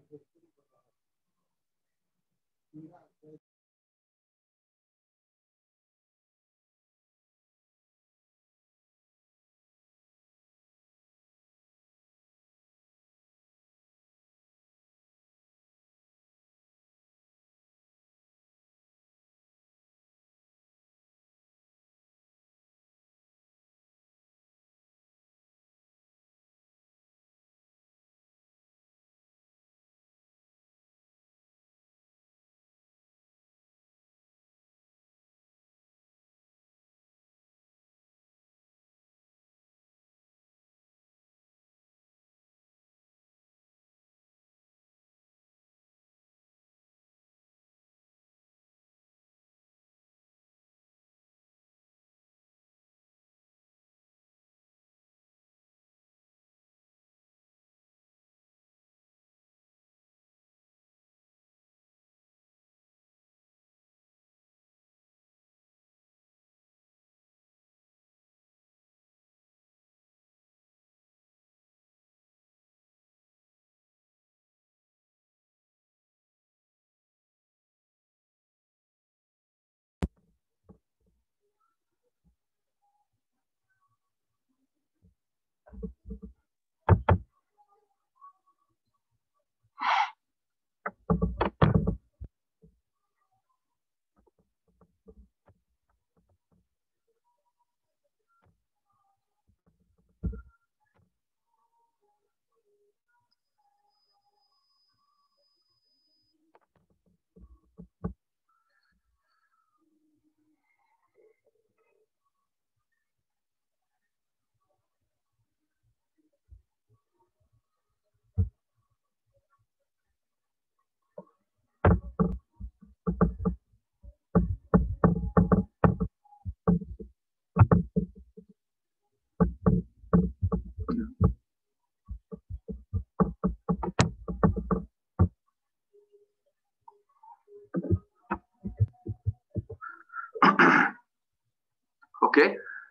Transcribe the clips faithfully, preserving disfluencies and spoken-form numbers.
Okay.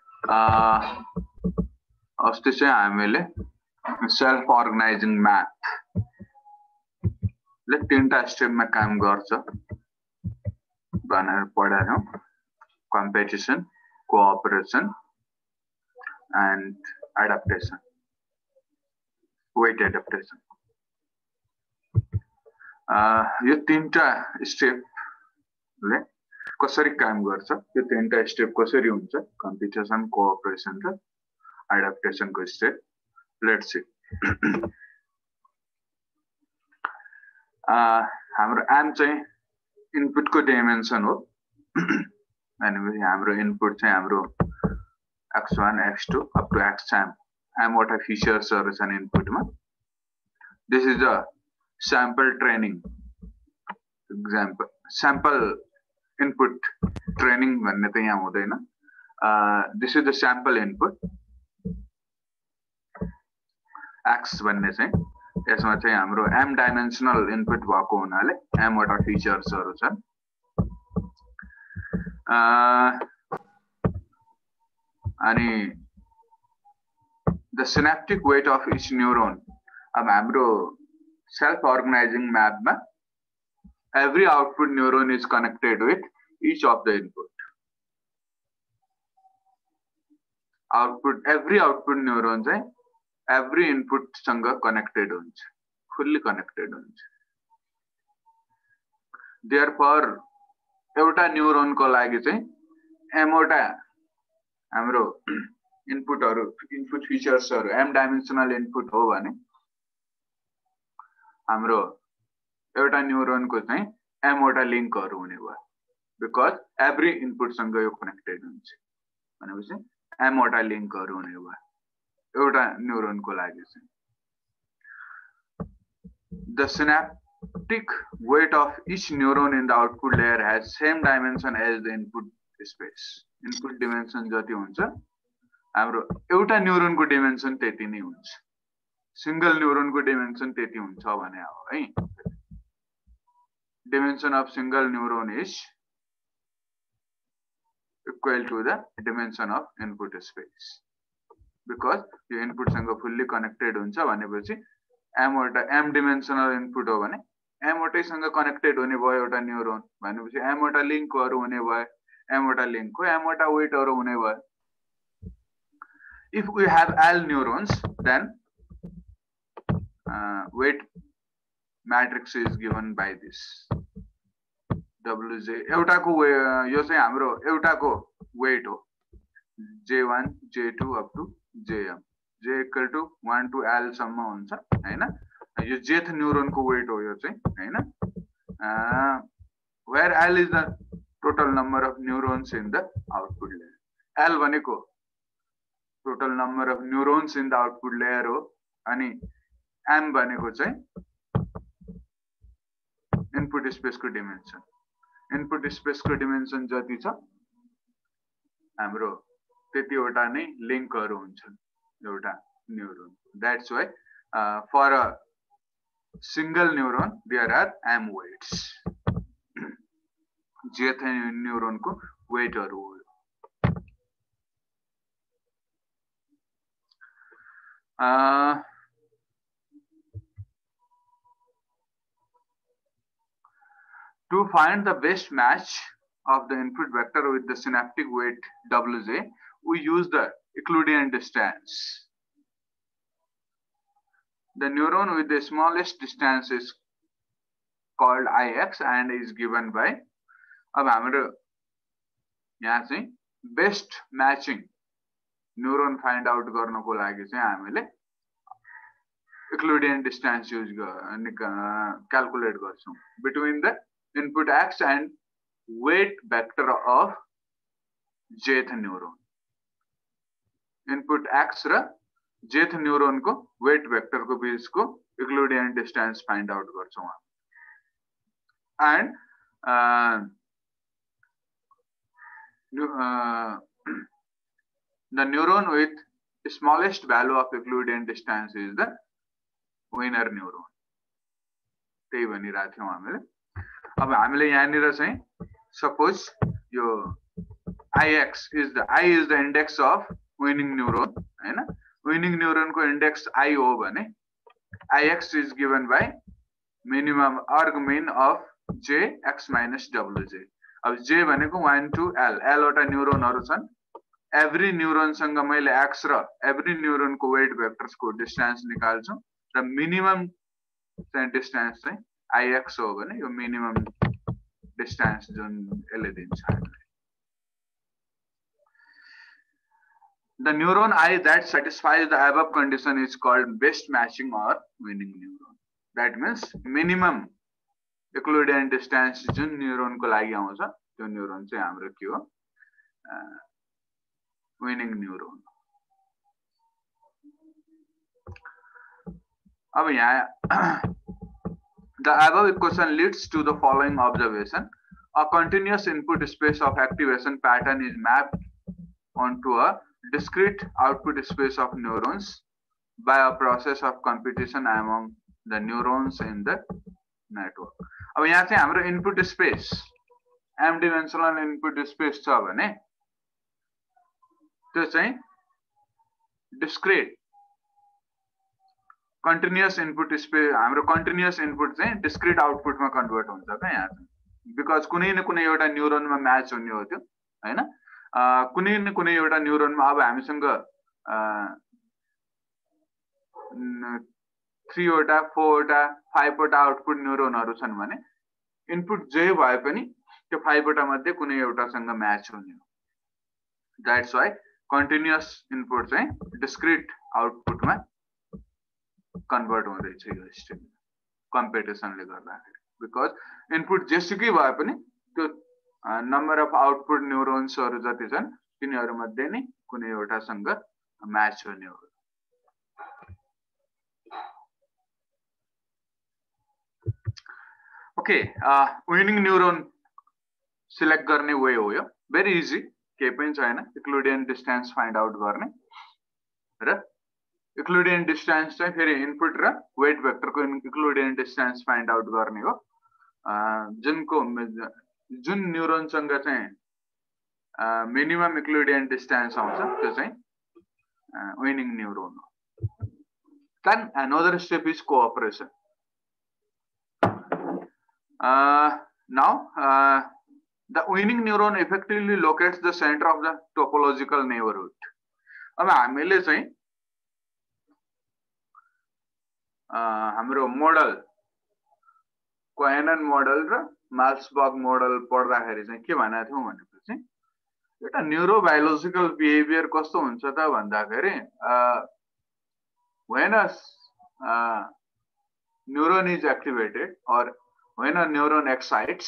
Uh, अस्ति चाहिँ हामीले सेल्फ अर्गनाइजिङ म्याथ ले तीनटा स्टेपमा काम गर्छ भनेर पढायौं competition cooperation and adaptation weight adaptation यो तीनटा स्टेपले कसरी काम गर्छ यो तीनटा स्टेप कसरी हुन्छ कम्पिटिसन कोअपरेसन र एडाप्टेसन को स्टेप लेट्स सी हाम्रो एम चाहिँ इनपुट को डाइमेन्सन हो अनि हाम्रो इनपुट चाहिँ हाम्रो x one x two up to xm m वटा फिचर्सहरु छन् इनपुटमा this is a sample training example sample input training भन्ने त यहाँ हुँदैन this is the sample input x भन्ने चाहिँ यसमा चाहिँ हाम्रो m डाइमेन्सनल इनपुट भएको हुनाले m वटा फिचर्सहरु छन् अनि the synaptic weight of each neuron अब हाम्रो self organizing map ma every output neuron is connected with each of the input output every output neuron चाहिँ every input सँग connected हुन्छ fully connected हुन्छ therefore एउटा neuron को लागि चाहिँ m वटा हाम्रो इनपुटहरु इनपुट फिचर्सहरु m डाइमेन्सनल इनपुट हो भने हाम्रो एउटा न्यूरोन को चाहिँ m वटा लिंकहरु हुने भयो बिकज एभ्री इनपुट सँग यो कनेक्टेड हुन्छ भनेपछि m वटा लिंकहरु हुने भयो एउटा न्यूरोन को लागि चाहिँ the synaptic weight of each neuron in the output layer has same dimension as the input space input dimension जति हुन्छ हाम्रो एउटा न्यूरोन को डिमेन्सन त्यति नै हुन्छ सिंगल न्यूरोन को डिमेन्सन त्यति हुन्छ भने हो है dimension of single neuron is equal to the dimension of input space because यो इनपुट सँग fully connected हुन्छ भनेपछि m वटा m डिमेन्सनल इनपुट हो भने m वटैसँग कनेक्टेड हुने भयो एउटा न्यूरोन भनेपछि m वटा लिंकहरु हुने भयो m वटा लिंकको m वटा वेटहरु हुने भयो. If we have L neurons, then uh, weight matrix is given by this W J. एउटाको यो चाहिँ हाम्रो एउटाको weight हो J one, J two up to J M. J equal to one to L सम्म हुन्छ हैन. यो jth neuron को weight हो यो चाहिँ हैन. Where L is the total number of neurons in the output layer. L भनेको total number of neurons in the output layer हो अनि M भनेको चाहिँ input space को dimension. Input space को dimension जति छ हाम्रो त्यतिवटा नै लिंकहरु हुन्छन् एउटा neuron. That's why uh, for a single neuron there are M weights. jth neuron को weight हरु हो. Uh, to find the best match of the input vector with the synaptic weight W J, we use the Euclidean distance. The neuron with the smallest distance is called I X and is given by. अब हाम्रो यहाँ चाहिँ best matching neuron find out गर्नको लागि चाहिँ हामीले Euclidean distance use calculate गर्छौं between the input X and weight vector of jth neuron. Input X र jth neuron को weight vector को बीच को Euclidean distance find out गर्छौं. And uh, uh, the neuron with the smallest value of Euclidean distance is the winner neuron. त्यही भनिरा थियौ हामीले. अब हामीले यहाँनिर चाहिँ suppose यो I X is the I is the index of winning neuron हैन. Winning neuron को index I हो भने I X is given by minimum arg min of J X minus W J. अब J भनेको one to L. L वटा न्यूरोनहरु छन्. Every neuron सँग मैले X र every neuron को weight vectors को distance निकाल्छु र minimum चाहिँ distance चाहिँ I X हो भने यो minimum distance जुन यसले दिन्छ हामीलाई. The neuron I that satisfies the above condition is called best matching or winning neuron. That means minimum Euclidean distance जुन neuron को लागि आउँछ त्यो neuron चाहिँ हाम्रो के हो winning neuron. अब यहाँ the above equation leads to the following observation. A continuous input space of activation pattern is mapped onto a discrete output space of neurons by a process of competition among the neurons in the network. अब यहाँ चाहिँ हाम्रो input space m dimensional input space छ भने त्यो चाहिँ discrete continuous input space हाम्रो continuous input चाहिँ discrete output मा convert हुन्छ के यहाँ चाहिँ because कुनै न कुनै एउटा न्यूरोन मा म्याच हुने हो त्यो हैन. कुनै न कुनै एउटा न्यूरोन मा अब हामीसँग three वटा four वटा five वटा आउटपुट न्यूरोनहरु छन् भने इनपुट j भए पनि त्यो five वटा मध्ये कुनै एउटासँग म्याच हुने हो. That's why continuous input चाहिँ discrete output मा convert हुँदैछ यो स्टेप कम्पिटिसन ले गर्दाखेरि because input जेसुकै भए पनि त्यो number of output neurons हरु जति छन् तिनीहरु मध्ये नै कुनै एउटासँग म्याच हुने हो. Okay, uh, winning neuron select गर्ने way हो यो. Very easy. के पनि छैन. Euclidean distance find out गर्ने र Euclidean distance चाहिँ फेरि इनपुट र weight vector को Euclidean distance find out गर्ने हो. जुनको जुन न्यूरोन सँग चाहिँ minimum Euclidean distance आउँछ त्यो चाहिँ winning neuron हो. Then another step is cooperation. Uh, now, uh, the winning neuron effectively locates the center of the topological neighborhood. अब हामीले चाहिँ हाम्रो मोडल कोहेनन मोडल र माल्सबर्ग मोडल पढ्दाखेरि चाहिँ के भनेको थियौं भनेपछि एउटा न्यूरोबायोलॉजिकल बिहेभियर कस्तो हुन्छ त भन्दाखेरि when a uh, neuron is activated or when a neuron excites,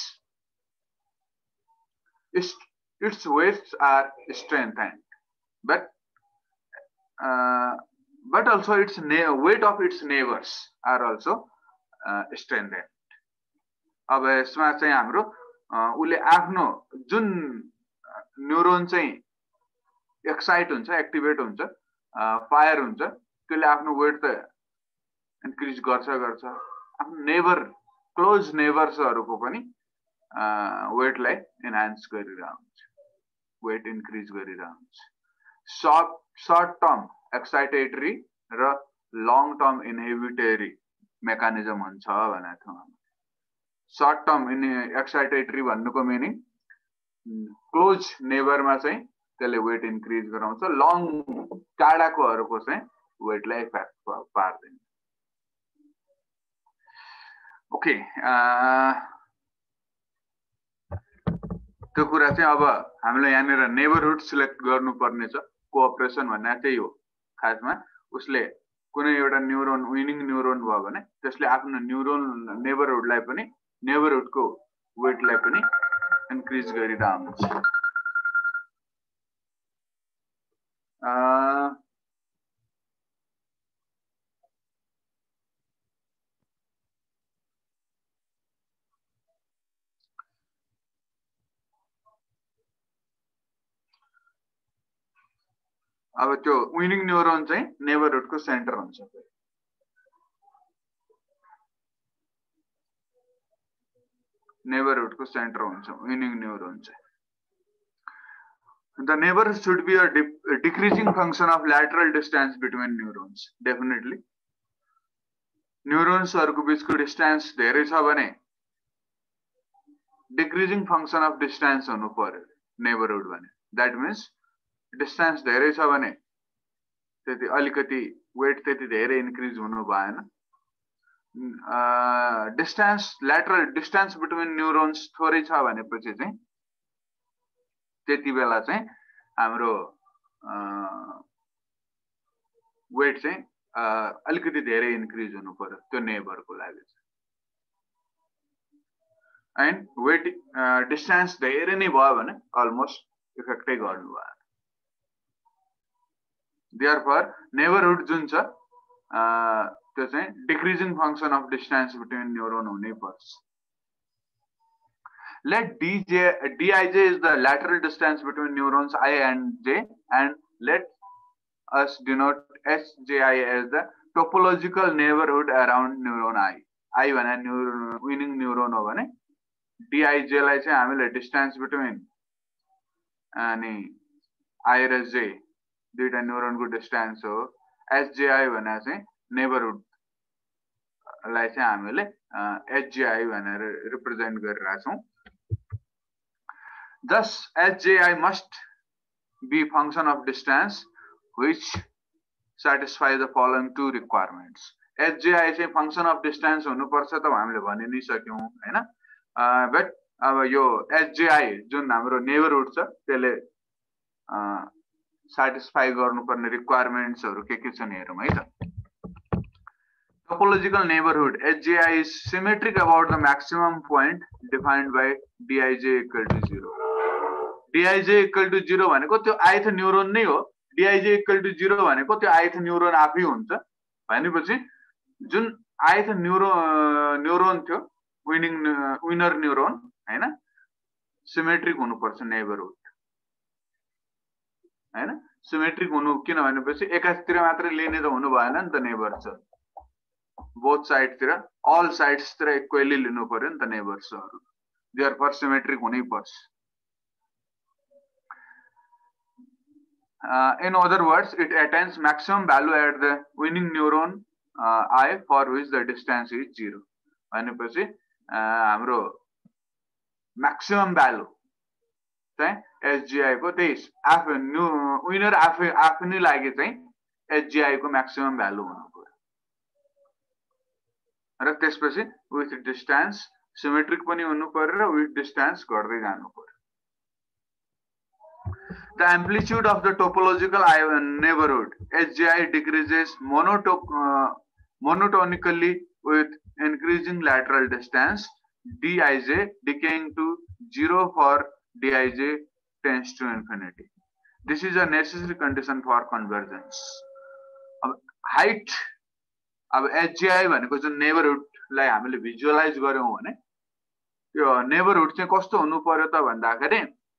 its, its weights are strengthened, but uh, but also its weight of its neighbors are also uh, strengthened. अब यसमा चाहिँ हाम्रो उले आफ्नो जुन न्यूरोन चाहिँ एक्साइट हुन्छ activate हुन्छ फायर हुन्छ त्यसले आफ्नो वेट त इन्क्रिज गर्छ गर्छ आफ्नो नेबर क्लोज नेबर्सहरुको पनि वेटलाई एनहान्स गरिरहन्छ वेट इन्क्रिज गरिरहन्छ शॉर्ट शॉर्ट टर्म एक्साइटेटरी र लङ टर्म इनहिबिटरी मेकानिजम हुन्छ भनेको छ शॉर्ट टर्म इन एक्साइटेटरी भन्नुको मिनिङ क्लोज नेबरमा चाहिँ त्यसले वेट इन्क्रिज गराउँछ लङ टाढाकोहरुको चाहिँ वेटलाई इफेक्ट पार्दैन ओके त्यो कुरा चाहिँ अब हामीले यहाँनिर नेबरहुड सिलेक्ट गर्नुपर्ने छ कोअपरेसन भन्ने त्यही हो खासमा उसले कुनै एउटा न्यूरोन विनिङ न्यूरोन भयो भने त्यसले आफ्नो न्यूरोन नेबरहुडलाई पनि नेबरहुडको वेटलाई पनि इन्क्रिज गरिरहन्छ अब त्यो विनिङ न्यूरोन चाहिँ नेबरहुडको सेन्टर हुन्छ नेबरहुडको सेन्टर हुन्छ विनिङ न्यूरोन चाहिँ the neighborhood should be a, a decreasing function of lateral distance between neurons definitely neurons हरुको बीचको डिस्टेन्स धेरै छ भने decreasing function of distance हुनु पर्यो नेबरहुड भने that means डिस्टेन्स धेरै छ भने त्यति अलिकति वेट त्यति धेरै इन्क्रिज हुनु भएन distance lateral distance between neurons थोरै छ भनेपछि चाहिँ त्यति बेला चाहिँ हाम्रो वेट चाहिँ अलिकति धेरै इन्क्रिज हुनु पर्यो त्यो नेबरको लागि चाहिँ एन्ड वेट डिस्टेन्स धेरै नै भयो भने अलमोस्ट इफेक्टै गर्नु भयो Therefore, neighborhood जुन छ त्यो चाहिँ decreasing function of distance between neuron हुनै पर्छ. Let dj dij is the lateral distance between neurons I and j, and let us denote sji as the topological neighborhood around neuron I. I भने neuron winning neuron हो भने dij लाई चाहिँ हामीले distance between अनि I र j दुईटा neuron को डिस्टेंस हो sji भने चाहिँ नेबरहुड लाई चाहिँ हामीले hji भनेर रिप्रेजेन्ट गरिरहेका छौं thus sji must be function of distance which satisfy the following two requirements sji चाहिँ function of distance हुनु पर्छ त हामीले भनि नै सक्यौं हैन बट अब यो sji जुन हाम्रो नेबरहुड छ त्यसले satisfy गर्नुपर्ने रिक्वायरमेन्ट्सहरु के के छन् हेरौं है त topological neighborhood sji is symmetric about the maximum point defined by dij equal to zero dij equal to zero भनेको त्यो ith न्यूरोन नै हो dij equal to zero भनेको त्यो ith न्यूरोन आफै हुन्छ भनेपछि जुन ith न्यूरोन न्यूरोन थियो विनिङ विनर न्यूरोन हैन सिमेट्रिक हुनुपर्छ नेबरहुड हैन सिमेट्रिक हुनु किन भनेपछि एकातिर मात्र लिने त हुनु भएन नि त नेबर्स बोथ साइड तिर अल साइड्स तिर इक्वली लिनु पर्यो नि त नेबर्सहरु देयरफोर सिमेट्रिक हुनै पर्छ in other words it attains maximum value at the winning neuron I for which the distance is zero. भनेपछि हाम्रो maximum value चाहिँ एसजीआई को त्यही आफै विनर आफै आफै नै लागि चाहिँ एसजीआई को maximum value हुनु पर्यो र त्यसपछि with distance symmetric पनि हुनु पर्यो र with distance गर्दै जानु पर्यो. The amplitude of the topological neighborhood S G I decreases monoto uh, monotonically with increasing lateral distance Dij decaying to zero for Dij tends to infinity. This is a necessary condition for convergence. अब height अब S G I भनेको जुन neighborhood लाई हामीले visualize गर्यौं भने यो neighborhood चाहिँ कस्तो हुनु पर्यो त भन्दाखेरि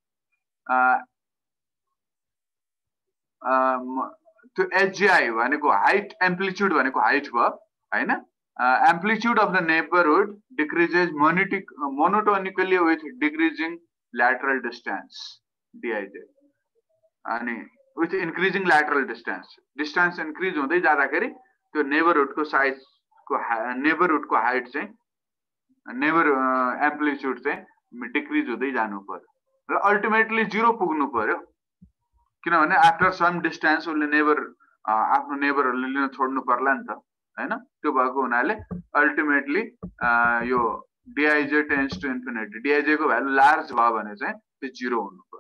त्यो S G I भनेको height amplitude भनेको height भयो हैन amplitude of the neighborhood decreases monotic monotonically with decreasing lateral distance Dij अनि with increasing lateral distance distance increase हुँदै जाँदाखेरि त्यो neighborhood को size को neighborhood को height चाहिँ neighbor amplitude चाहिँ decrease हुँदै जानु पर्यो र ultimately zero पुग्नु पर्यो किनभने after some distance उसले neighbor आफ्नो neighborहरुले लिन छोड्नु पर्ला नि त हैन त्यो भएको हुनाले ultimately यो Dij tends to infinity Dij को भ्यालु लार्ज भयो भने चाहिँ त्यो zero हुनु पर्यो.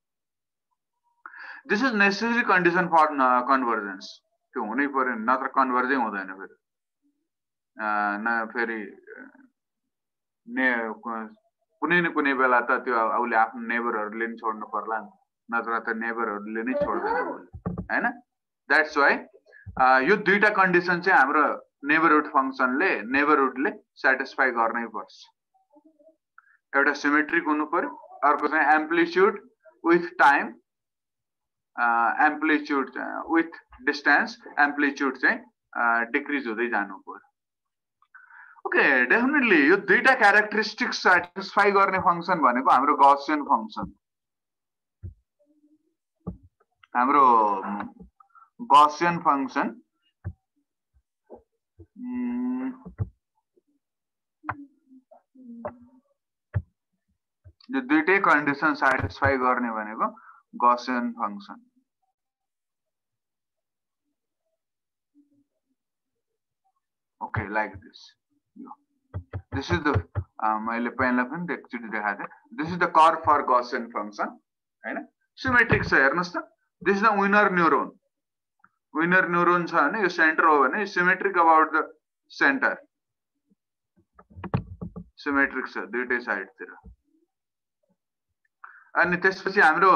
This is necessary condition for convergence. त्यो हुनै पर्यो नत्र कन्भर्जै हुँदैन फेरि न फेरि ने कुनै न कुनै बेला त त्यो आउले आफ्नो नेबरहरुले नि छोड्नु पर्ला नत्र त नेबरहरुले नै छोड्दैन हैन. That's why यो दुईटा कन्डिसन चाहिँ हाम्रो नेबरहुड फंक्सनले नेबरहुडले सटिस्फाई गर्नै पर्छ. एउटा सिमेट्रिक हुनु पर्यो अर्को चाहिँ amplitude with time amplitude with distance amplitude चाहिँ डिक्रिज हुँदै जानु पर्यो. ओके डेफिनेटली यो दुईटा क्यारेक्टरिस्टिक्स सटिस्फाई गर्ने फंक्सन भनेको हाम्रो गॉसियन फंक्सन हाम्रो गॉसियन फंक्सन यो दुईटै कन्डिसन सटिस्फाई गर्ने भनेको Gaussian function. Okay, like this. This is the मैले पहिला पनि एकचोटी देखाएको थिएँ. This is the curve for Gaussian function हैन सिमेट्रिक छ हेर्नुस् त. This is the winner neuron. Winner neuron छ भने यो सेन्टर हो भने symmetric about the centre symmetric छ दुईटै साइड तिर. अनि त्यसपछि हाम्रो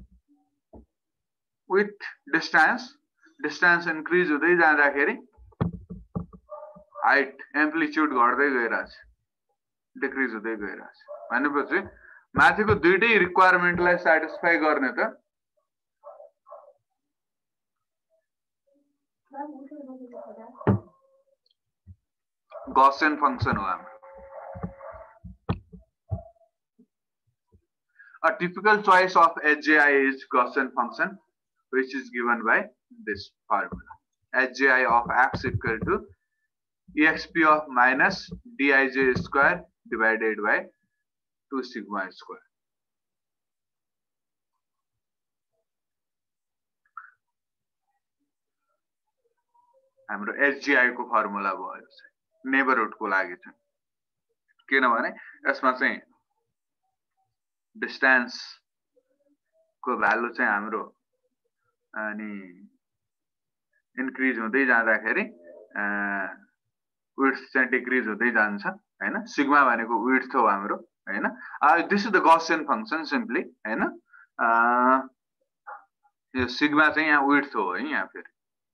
विथ डिस्टेंस डिस्टेंस इन्क्रिज हुँदै जाँदाखेरि हाइट एम्प्लिट्युड घट्दै गइराछ डिक्रिज हुँदै गइराछ भनेपछि माथिको दुईटै रिक्वायरमेन्टलाई सटिस्फाई गर्ने त Gaussian function हो हाम्रो. A typical choice of S G I is Gaussian function which is given by this formula. S G I of x equal to exp of minus dij square divided by two sigma square. हाम्रो S G I को formula भयो neighbourhood को लागि चाहिँ किनभने यसमा चाहिँ distance को भ्यालु चाहिँ हाम्रो अनि इन्क्रिज हुँदै जाँदाखेरि विड्थ चाहिँ डिक्रिज हुँदै जान्छ हैन. सिग्मा भनेको विड्थ हो हाम्रो हैन. This is the Gaussian function simply हैन. यो सिग्मा चाहिँ यहाँ विड्थ हो है यहाँ फेरि.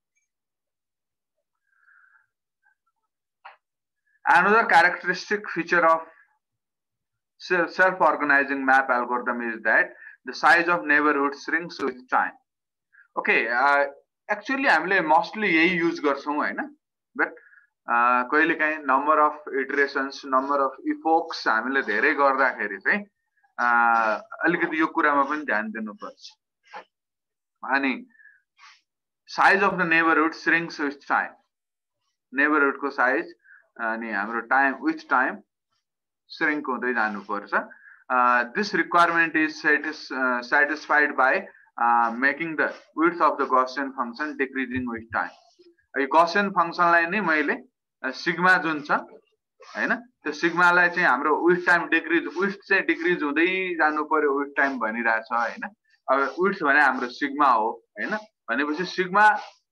Another characteristic feature of self-organizing map algorithm is that the size of neighborhood shrinks with time. Okay, uh, actually हामीले mostly यही use गर्छौं हैन. But uh, कहिलेकाहीँ number of iterations, number of epochs हामीले धेरै गर्दाखेरि चाहिँ uh, अलिकति यो कुरामा पनि ध्यान दिनुपर्छ. अनि size of the neighborhood shrinks with time. Neighbourhood को साइज अनि हाम्रो टाइम विथ टाइम श्रिङ्क हुँदै जानुपर्छ. This requirement is satisfied by uh, making the width of the Gaussian function decreasing with time. यो Gaussian फंक्सनलाई नै मैले सिग्मा जुन छ हैन त्यो सिग्मालाई चाहिँ हाम्रो विथ टाइम डिक्रिज विथ चाहिँ डिक्रिज हुँदै जानु पर्यो विथ टाइम भनिरहेछ हैन. अब विथ भने हाम्रो सिग्मा हो हैन. भनेपछि sigma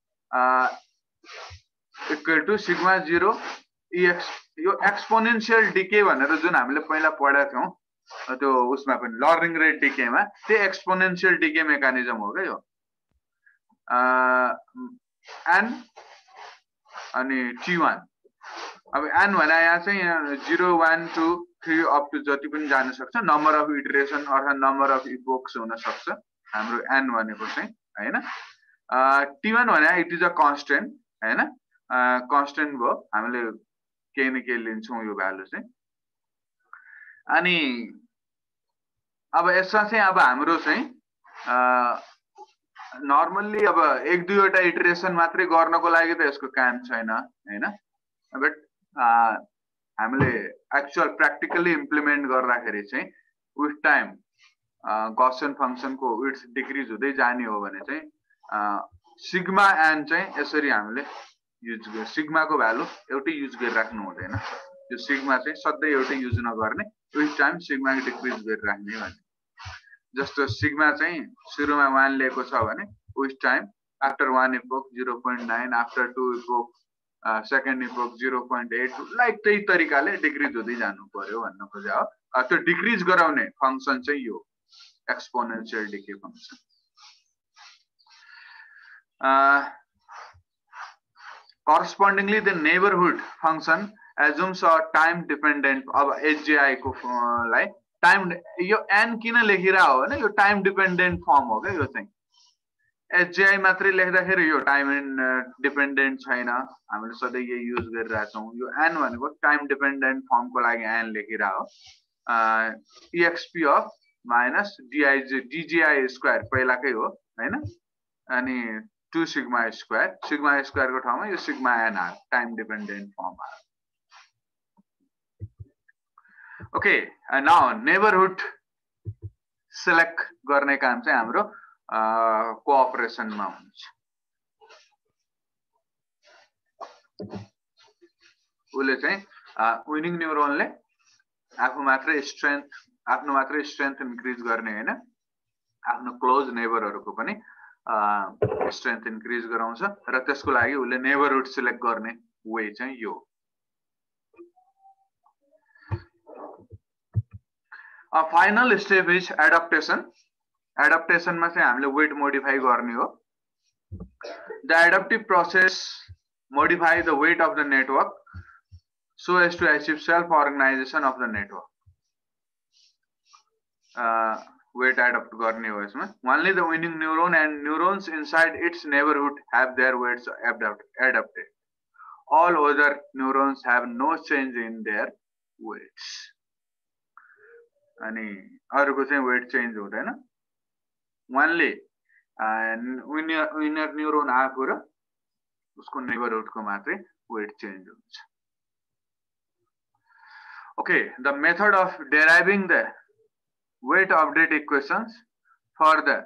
equal to sigma zero X. यो एक्सपोनेन्शियल डिके भनेर जुन हामीले पहिला पढेका थियौं त्यो उसमा पनि लर्निङ रेट डिकेमा त्यो एक्सपोनेन्शियल डिके मेकानिजम हो के यो. एन अनि टी वान. अब एन भने यहाँ चाहिँ zero one two three up to जति पनि जान सक्छ. नम्बर अफ इटरेसन अर्थात् नम्बर अफ इपोक्स हुन सक्छ हाम्रो एन भनेको चाहिँ हैन. टी वान भने इट इज अ कन्स्टेन्ट हैन. कन्स्टेन्ट भयो हामीले केही न केही लिन्छौँ यो भ्यालु चाहिँ. अनि अब यसमा चाहिँ अब हाम्रो चाहिँ नर्मल्ली अब एक दुईवटा इटरेसन मात्रै गर्नको लागि त यसको काम छैन हैन. बट हामीले एक्चुअल प्र्याक्टिकली इम्प्लिमेन्ट गर्दाखेरि चाहिँ विथ टाइम गॉसियन फंक्शनको विड्थ डिक्रिज हुँदै जाने हो भने चाहिँ सिग्मा एन चाहिँ यसरी हामीले युज गर सिग्माको भ्यालु एउटै युज गरिराख्नु हुँदैन. यो सिग्मा चाहिँ सधैँ एउटै युज नगर्ने विथ टाइम सिग्मा डिक्रिज गरिराख्ने भन्ने. जस्तो सिग्मा चाहिँ सुरुमा वान लिएको छ भने with time after one epoch zero point nine after two epoch second epoch zero point eight like त्यही तरिकाले डिक्रिज हुँदै जानु पर्यो भन्न खोजे हो. त्यो डिक्रिज गराउने फंक्सन चाहिँ यो exponential decay function. correspondingly the neighborhood function assumes a time dependent. अब एचजीआई को लाई टाइम यो n किन लेखिरा हो भने यो टाइम डिपेन्डेन्ट फर्म हो के. यो चाहिँ एचजीआई मात्रै लेख्दाखेरि यो टाइम डिपेन्डेन्ट छैन. हामीले सधैँ यही युज गरिरहेछौँ. यो n भनेको टाइम डिपेन्डेन्ट फर्मको लागि n लेखिरा हो. EXP of minus DIG DGI square पहिलाकै हो हैन. अनि two sigma square sigma square को ठाउँमा यो sigma N R time dependent form आयो. ओके नाउ नेबरहुड सिलेक्ट गर्ने काम चाहिँ हाम्रो कोअपरेसनमा हुन्छ. उसले चाहिँ विनिङ न्युरोनले आफू मात्रै स्ट्रेन्थ आफ्नो मात्रै स्ट्रेन्थ इन्क्रिज गर्ने हैन आफ्नो क्लोज नेबरहरुको पनि स्ट्रेन्थ इन्क्रिज गराउँछ र त्यसको लागि उसले नेबरहुड सिलेक्ट गर्ने वे चाहिँ यो. A final step is adaptation. एडाप्टेसनमा चाहिँ हामीले वेट मोडिफाई गर्ने हो. The adaptive process modify the weight of the network so as to achieve self organization of the network. uh, weight adapt गर्ने हो यसमा. Only the winning neuron and neurons inside its neighborhood have their weights adapted. All other neurons have no change in their weights. अनि अरूको चाहिँ weight change हुँदैन. Only winner winner neuron आफू र उसको neighborhood को मात्रै weight change हुन्छ. Okay, the method of deriving the weight update equations for the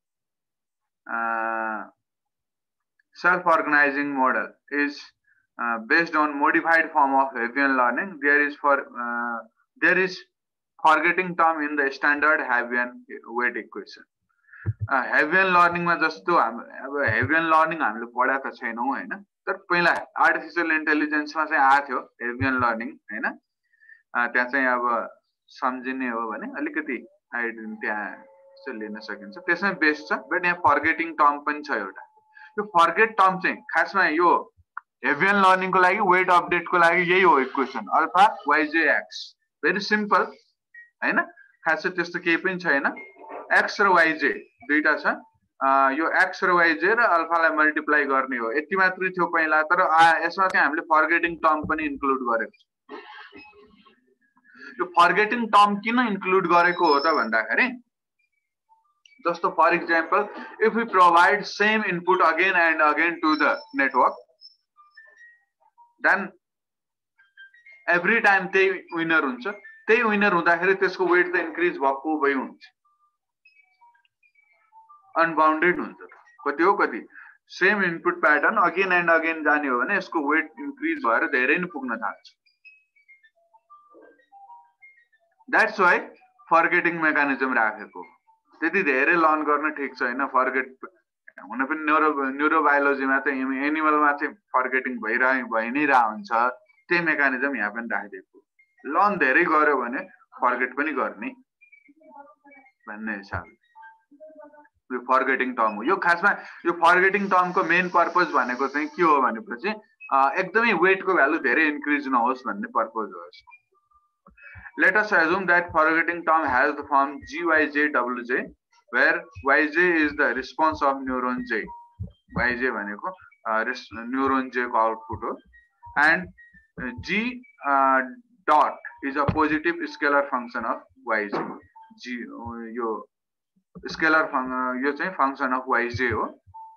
uh, self-organizing model is uh, based on modified form of Hebbian learning. There is for uh, there is forgetting term in the standard Hebbian weight equation. Uh, Hebbian learning में जस्तो अब Hebbian learning हामीले पढाएको छैनौं हैन. तर पहिला artificial intelligence मा चाहिँ आएको थियो Hebbian learning हैन. त्यहाँ चाहिँ अब सम्झिने हो भने अलिकति आइडेन्टिटी त्यहाँ चाहिँ लिन सकिन्छ. त्यसमै बेस्ट छ. बट यहाँ फर्गेटिङ टर्म पनि छ एउटा. यो फर्गेट टर्म चाहिँ खासमा यो हेभियन लर्निङको लागि वेट अपडेटको लागि यही हो equation alpha YJ X. Very simple हैन. खास त्यस्तो केही पनि छैन. एक्स र वाइजे दुईटा छ. यो एक्स र वाइजे र अल्फालाई मल्टिप्लाई गर्ने हो. यति मात्रै थियो पहिला. तर यसमा चाहिँ हामीले फर्गेटिङ टर्म पनि इन्क्लुड गरेको छ. यो फर्गेटिङ टर्म किन इन्क्लुड गरेको हो त भन्दाखेरि जस्तो for example if we provide same input again and again to the network then every time त्यही विनर हुन्छ त्यही विनर हुँदाखेरि त्यसको वेट त इन्क्रिज भएको भइ हुन्छ अनबाउन्डेड हुन्छ कति हो कति same input pattern again and again जाने हो भने यसको वेट इन्क्रिज भएर धेरै नै पुग्न थाल्छ द्याट्स वाइ फर्गेटिङ मेकानिजम राखेको त्यति धेरै लर्न गर्न ठिक छैन फर्गेट हुन पनि न्युरो न्युरोबायोलोजीमा त एनिमलमा चाहिँ फर्गेटिङ भइरह भइ नै रह हुन्छ त्यही मेकानिजम यहाँ पनि राखिदिएको लर्न धेरै गर्यो भने फर्गेट पनि गर्ने भन्ने हिसाबले यो फर्गेटिङ टर्म हो यो खासमा यो फर्गेटिङ टर्मको मेन पर्पज भनेको चाहिँ के हो भनेपछि एकदमै वेटको भ्यालु धेरै इन्क्रिज नहोस् भन्ने पर्पज हो यसको let us assume that forgetting term has the form G Y J W J where Y J is the response of neuron J Y J भनेको neuron J को output हो and G uh, dot is a positive scalar function of Y J G यो scalar function यो चाहिँ function of Y J हो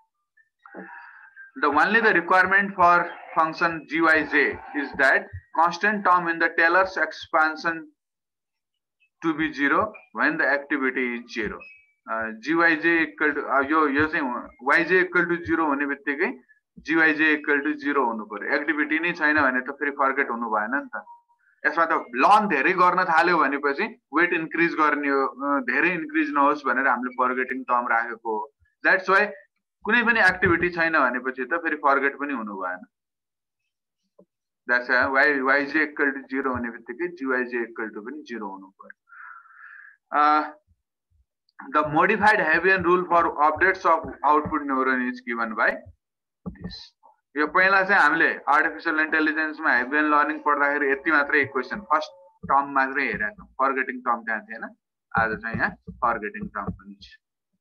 the only the requirement for function G Y J is that constant term in the Taylor's expansion to be zero when the activity is zero. Uh, G Y J equal to uh, यो यो चाहिँ Y J equal to zero हुने बित्तिकै G Y J equal to zero हुनु पर्यो activity नै छैन भने त फेरि फर्गेट हुनु भएन नि त यसमा त लर्न धेरै गर्न थाल्यो भनेपछि वेट इन्क्रिज गर्ने हो धेरै इन्क्रिज नहोस् भनेर हामीले फर्गेटिङ टर्म राखेको हो द्याट्स वाइ कुनै पनि एक्टिभिटी छैन भनेपछि त फेरि फर्गेट पनि हुनु भएन that's why Y J equal to zero हुने बित्तिकै G Y J equal to पनि zero हुनु पर्यो Uh, the modified Hebbian rule for updates of output neuron is given by this. यो पहिला चाहिँ हामीले आर्टिफिशियल इन्टेलिजेन्समा हेबियन लर्निङ पढ्दाखेरि यति मात्रै इक्वेसन फर्स्ट टर्म मात्रै हेरेका छौँ फर्गेटिङ टर्म त्यहाँ थिएन आज चाहिँ यहाँ फर्गेटिङ टर्म पनि छ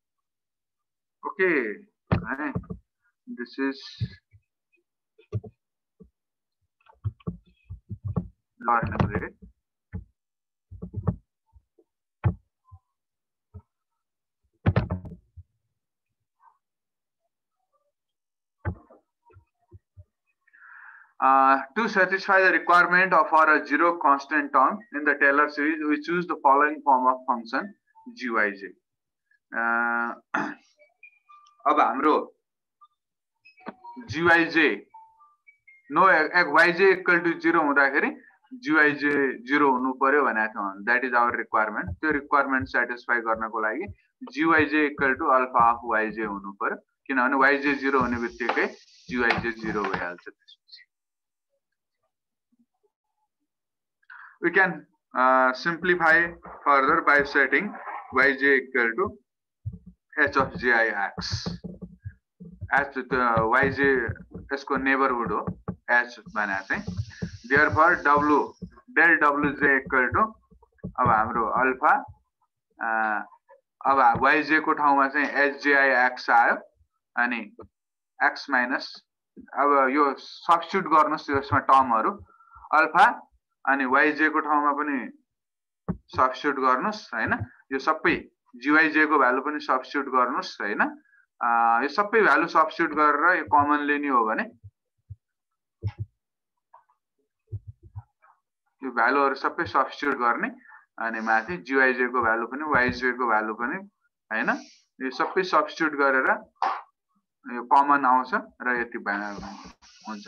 okay this is learning rate Uh, to satisfy the requirement of for a zero constant term in the Taylor series, we choose the following form of function G Y J. Uh, अब हाम्रो G Y J no Y J equal to zero हुँदाखेरि G Y J zero हुनु पर्यो भनेको छ that is our requirement त्यो requirement satisfy गर्नको लागि G Y J equal to alpha of Y J हुनु पर्यो किनभने Y J zero हुने बित्तिकै G Y J zero भइहाल्छ त्यसपछि we can uh, simplify further by setting Y J equal to H of J I X. H the Y J इसको neighborhood हो H बना चाहिँ therefore W del W J equal to अब हाम्रो alpha अब Y J को ठाउँमा चाहिँ H J I X आयो अनि X minus अब यो सब्स्टिट्युट गर्नुस् यसमा टर्महरु अल्फा अनि Y J को ठाउँमा पनि सब्स्टिट्युट गर्नुस् हैन यो सबै G Y J को भ्यालु पनि सब्स्टिट्युट गर्नुस् हैन यो सबै भ्यालु सब्स्टिट्युट गरेर यो कमन लिने हो भने यो भ्यालुहरु सबै सब्स्टिट्युट गर्ने अनि माथि G Y J को भ्यालु पनि Y J को भ्यालु पनि हैन यो सबै सब्स्टिट्युट गरेर यो कमन आउँछ र यति हुन्छ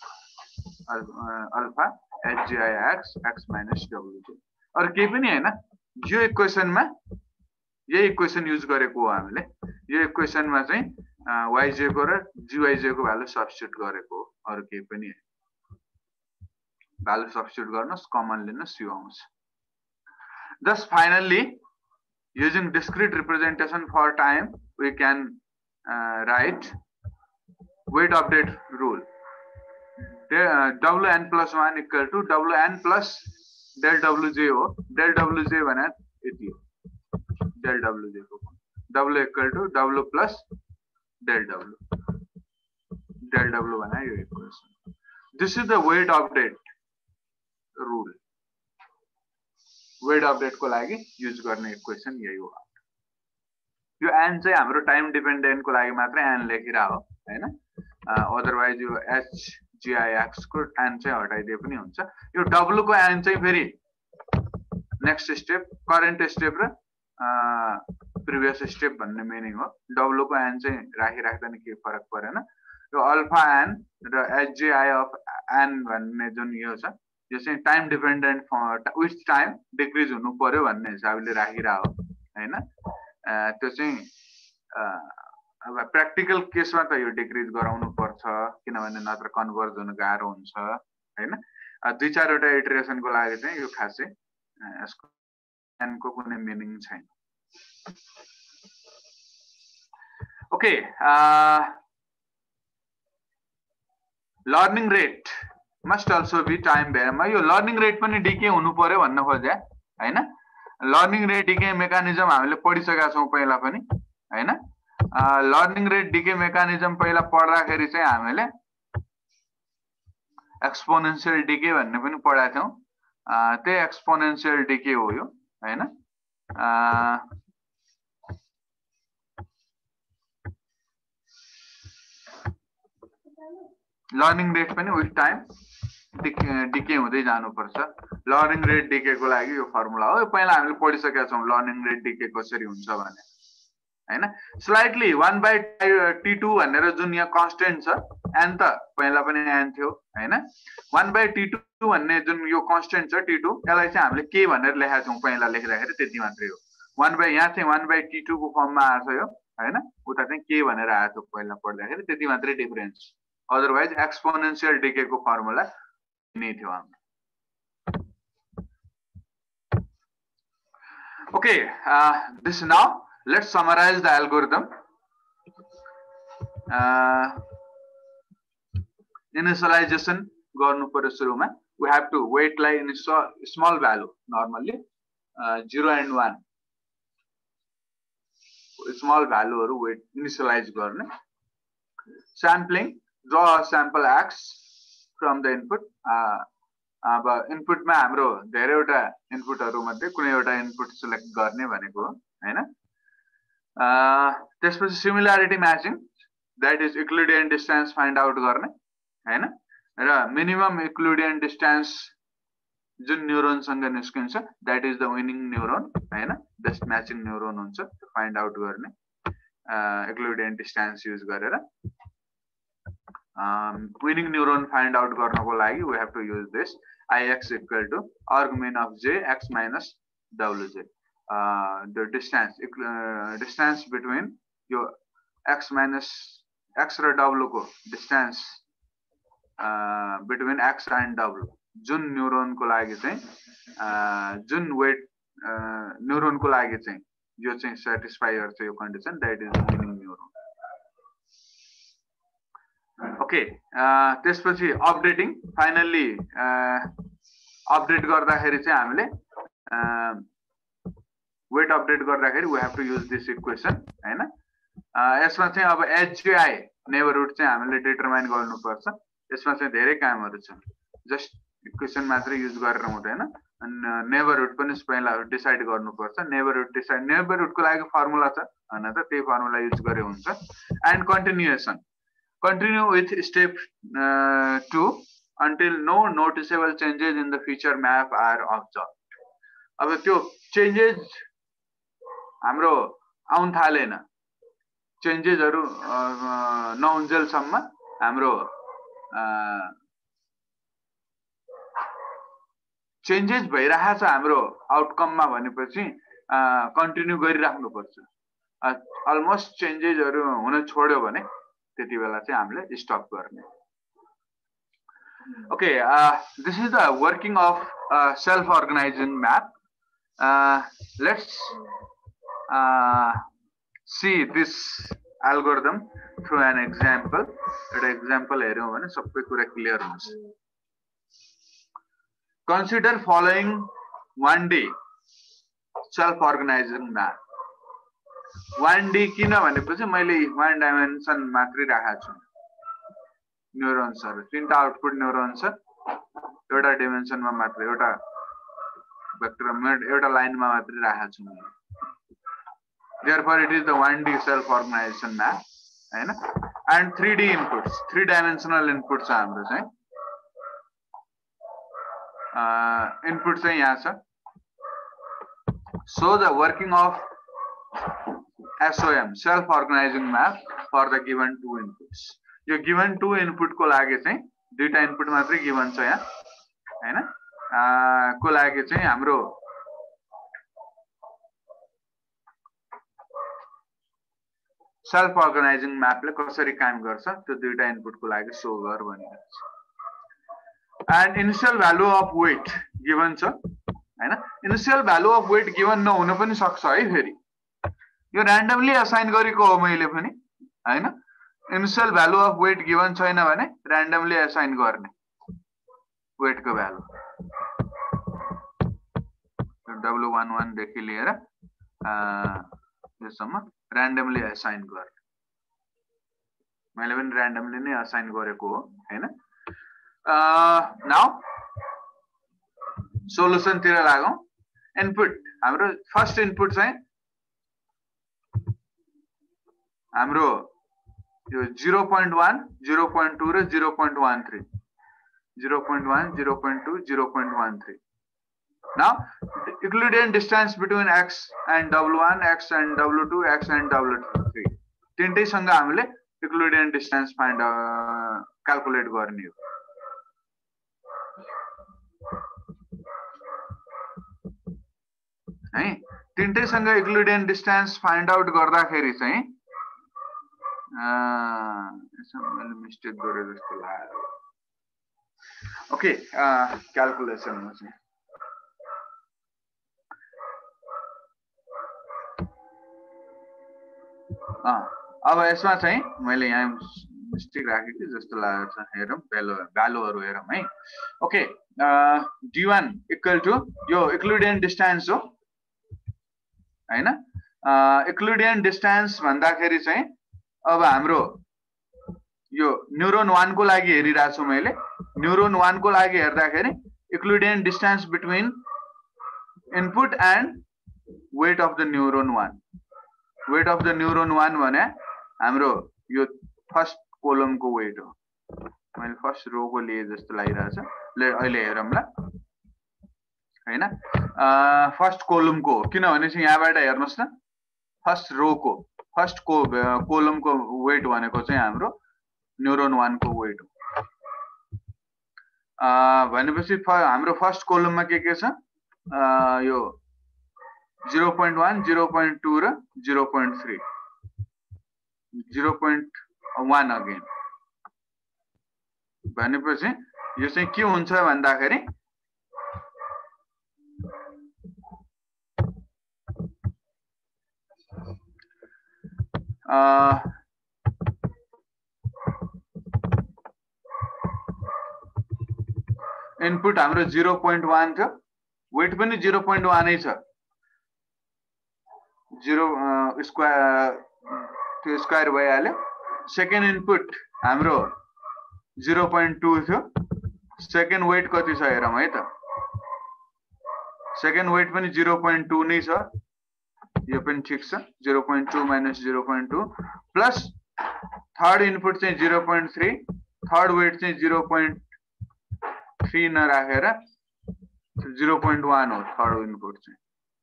alpha H J I X X minus W J अरु केही पनि हैन यो इक्वेसनमा यही इक्वेसन युज गरेको हो हामीले यो इक्वेसनमा चाहिँ Y J को र G Y J को भ्यालु सब्स्टिट्युट गरेको हो अरु केही पनि हैन भ्यालु सब्स्टिट्युट गर्नुस् कमन लिनुस् यो आउँछ thus finally using discrete representation for time we can uh, write weight update rule W n plus one equal to W n plus del W J हो del W J भने यति हो del W J को W equal to W plus del W del W भने यो equation this is the weight update rule weight update को लागि use गर्ने इक्वेसन यही हो यो n चाहिँ हाम्रो टाइम डिपेन्डेन्ट को लागि मात्र n लेखिरा हो हैन अदरवाइज यो H जिआइएक्स को एन चाहिँ हटाइदिए पनि हुन्छ। यो डब्लु को एन चाहिँ फेरि नेक्स्ट स्टेप, करेन्ट स्टेप र प्रिभियस स्टेप भन्ने मिनिङ हो। डब्लु को एन चाहिँ राखिराख्दा नि केही फरक परेन। यो अल्फा एन र एचजिआई अफ एन भन्ने जुन यो छ यो चाहिँ time dependent with time decrease हुनु पर्यो भन्ने हिसाबले राखिरहेको हैन। त्यो चाहिँ अब प्र्याक्टिकल केसमा त यो डिक्रिज गराउनु पर्छ किनभने नत्र कन्भर्ज हुन गाह्रो हुन्छ हैन। दुई चारवटा इटरेसनको लागि चाहिँ यो खासै यसको एनको कुनै मिनिङ छैन। Okay, learning rate must also be time variable. यो लर्निङ रेट पनि डिके हुनु पर्यो भन्न खोजे हैन। लर्निङ रेट डिके मेकानिजम हामीले पढिसकेका छौँ पहिला पनि हैन। लर्निङ रेट डिके मेकानिजम पहिला पढ्दाखेरि चाहिँ हामीले एक्सपोनेन्शियल डिके भन्ने पनि पढाएको थियौँ। त्यही एक्सपोनेन्शियल डिके हो यो हैन। लर्निङ रेट पनि विथ टाइम डिके हुँदै जानुपर्छ। लर्निङ रेट डिके को लागि यो फर्मुला हो। पहिला हामीले पढिसकेका छौँ लर्निङ रेट डिके कसरी हुन्छ भने हैन। Slightly one by T two भनेर जुन यहाँ कन्स्टेन्ट छ एन त पहिला पनि एन थियो हैन। वन बाई टी टू भन्ने जुन यो कन्स्टेन्ट छ टी टू यसलाई चाहिँ हामीले के भनेर लेखेका छौँ पहिला लेख्दाखेरि त्यति मात्रै हो। वन बाई यहाँ चाहिँ वन बाई टी टू को फर्ममा आएको यो हैन। उता चाहिँ के भनेर आएको थियो पहिला पढ्दाखेरि त्यति मात्रै डिफरेन्स। अदरवाइज एक्सपोनेन्शियल डिके को फर्मुला नै थियो हाम्रो। Okay, this now let's summarize the algorithm. Uh, initialization garnu paryo suruma. We have to wait like in small value normally uh, zero and one. Small value haru wait initialize garne. Sampling, draw a sample X from the input. Uh, अब input मा हाम्रो धेरैवटा इनपुटहरु मध्ये कुनै एउटा input select गर्ने भनेको हैन। त्यसपछि similarity matching that is Euclidean distance find out गर्ने हैन। र मिनिमम इक्लुडियन डिस्टेन्स जुन न्युरोन सँग निस्किन्छ that is the winning neuron हैन। बेस्ट म्याचिङ न्युरोन हुन्छ फाइन्ड आउट गर्ने इक्लुडियन डिस्टेन्स युज गरेर। विनिङ न्युरोन फाइन्ड आउट गर्नको लागि we have to use this ix equal to arg min of j x minus wj। Uh, the distance uh, distance between your x minus x र w को distance uh, between x and w जुन neuron को लागि चाहिँ uh, जुन weight uh, neuron को लागि चाहिँ यो चाहिँ सेटिस्फाई गर्छ यो condition that is winning neuron. Okay, त्यसपछि अपडेटिङ फाइनल्ली अपडेट गर्दाखेरि चाहिँ हामीले वेट अपडेट गर्दाखेरि we have to use this equation हैन। यसमा चाहिँ अब एचजिआई नेबरहुड चाहिँ हामीले डिटरमाइन गर्नुपर्छ। यसमा चाहिँ धेरै कामहरु छ, जस्ट इक्वेसन मात्र युज गरेर हुँदैन। अनि नेबरहुड पनि पहिला डिसाइड गर्नुपर्छ। नेबरहुड डिसाइड नेबरहुड को लागि फर्मुला छ हैन त, त्यही फर्मुला युज गरे हुन्छ। And continuation continue with step uh, two until no noticeable changes in the feature map are observed. अब त्यो चेन्जेस हाम्रो आउन थालेन, चेन्जेसहरु नहुन्जेलसम्म हाम्रो चेन्जेस भइरहेछ हाम्रो आउटकममा भनेपछि कन्टिन्यू गरिराख्नु पर्छ। अलमोस्ट चेन्जेसहरु हुन छोड्यो भने त्यति बेला चाहिँ हामीले स्टप गर्ने। Okay, this is the working of self organising map. Let's see this algorithm through an example. एउटा एक्जाम्पल हेर्यौं भने सबै कुरा क्लियर हुन्छ। Consider following one D self organising map. One D किन भनेपछि मैले वन डाइमेन्सन मात्रै राखेको छु। न्युरोन्सहरु तीनटा आउटपुट न्युरोन छ, एउटा डाइमेन्सनमा मात्र, एउटा भेक्टरमा एउटा लाइनमा मात्रै राखेको छु मैले। Therefore it is the one D self organisation map हैन। and three D inputs, three dimensional inputs are हाम्रो चाहिँ input चाहिँ यहाँ छ. So the working of S O M, self organizing map for the given two inputs. यो given two input को लागि चाहिँ दुईटा input मात्रै given छ यहाँ हैन, को लागि चाहिँ हाम्रो सेल्फ अर्गनाइजिङ म्यापले कसरी काम गर्छ त्यो दुईटा इनपुटको लागि सो गर भनिरहेको छ. And initial value of weight given छ हैन. Initial value of weight given नहुन पनि सक्छ है. फेरि यो र्यान्डमली असाइन गरेको हो मैले पनि हैन. Initial value of weight given छैन भने र्यान्डमली असाइन गर्ने वेटको भ्यालु डब्ल्यू वन वन देखि लिएर यसम्म randomly assign गर्ने. मैले पनि randomly नै assign गरेको हो हैन. नाउ सोलुसन तिर लागौं. इनपुट हाम्रो फर्स्ट इनपुट चाहिँ हाम्रो यो zero point one, zero point two र zero point one three, zero point one, zero point two, zero point one three. Now Euclidean distance between x and W one, x and W two, x and W three. तीनटै सँग हामीले Euclidean distance find uh, calculate गर्ने हो. है तीनटै सँग Euclidean distance find out गर्दाखेरि चाहिँ a यसमा मैले मिस्टेक गरे जस्तो लाग्यो. ओके क्याल्कुलेसन मा चाहिँ अब यसमा चाहिँ मैले यहाँ मिस्टेक राखेको जस्तो लागेको छ. हेरौँ भ्यालु भ्यालुहरु हेरौँ है. Okay D one equal to यो Euclidean डिस्टेन्स हो हैन. Euclidean डिस्टेन्स भन्दाखेरि चाहिँ अब हाम्रो यो न्यूरोन one को लागि हेरिरा छु मैले. न्यूरोन one को लागि हेर्दाखेरि Euclidean distance between input and weight of the neuron one. Weight of the neuron one भने हाम्रो यो फर्स्ट कोलम को वेट हो. मैले फर्स्ट रो को लिए जस्तो लागिरहेछ. ले अहिले हेरौँला हैन. फर्स्ट कोलम को किनभने चाहिँ यहाँबाट हेर्नुस् न फर्स्ट रो को फर्स्ट को कोलम को वेट भनेको चाहिँ हाम्रो न्यूरोन one को वेट हो. अ भनेपछि हाम्रो फर्स्ट कोलममा के के छ यो zero point one, zero point two र zero point three, zero point one again भनेपछि यो चाहिँ के हुन्छ भन्दाखेरि अ इनपुट हाम्रो zero point one थियो, वेट पनि zero point one नै छ. zero स्क्वायर त्यो स्क्वायर भइहाल्यो. सेकेन्ड इनपुट हाम्रो zero point two थियो. सेकेन्ड वेट कति छ हेरौँ है त. सेकेन्ड वेट पनि zero point two नै छ. यो पनि ठीक छ. zero point two minus zero point two plus third input चाहिँ zero point three, third weight चाहिँ zero point three नराखेर zero point one हो थर्ड इनपुट चाहिँ.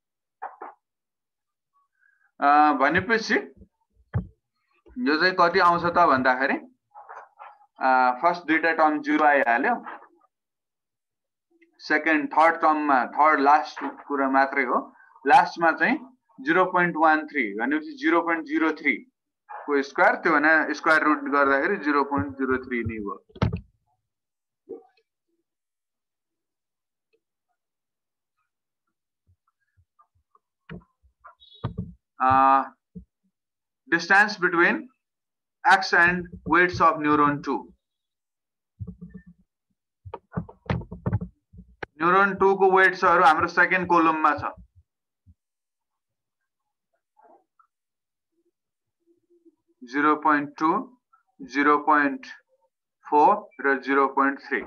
भनेपछि यो चाहिँ कति आउँछ त भन्दाखेरि फर्स्ट दुईटा टर्म जीरो आइहाल्यो. सेकेन्ड थर्ड टर्ममा थर्ड लास्ट कुरा मात्रै हो. लास्टमा चाहिँ zero point one three भनेपछि zero point zero three को स्क्वायर त्यो भने स्क्वायर रुट गर्दाखेरि zero point zero three नै हो. Uh, distance between x and weights of neuron two. Neuron two को weights हरु हाम्रो सेकेन्ड कोलम मा छ. zero point two, zero point four र zero point three.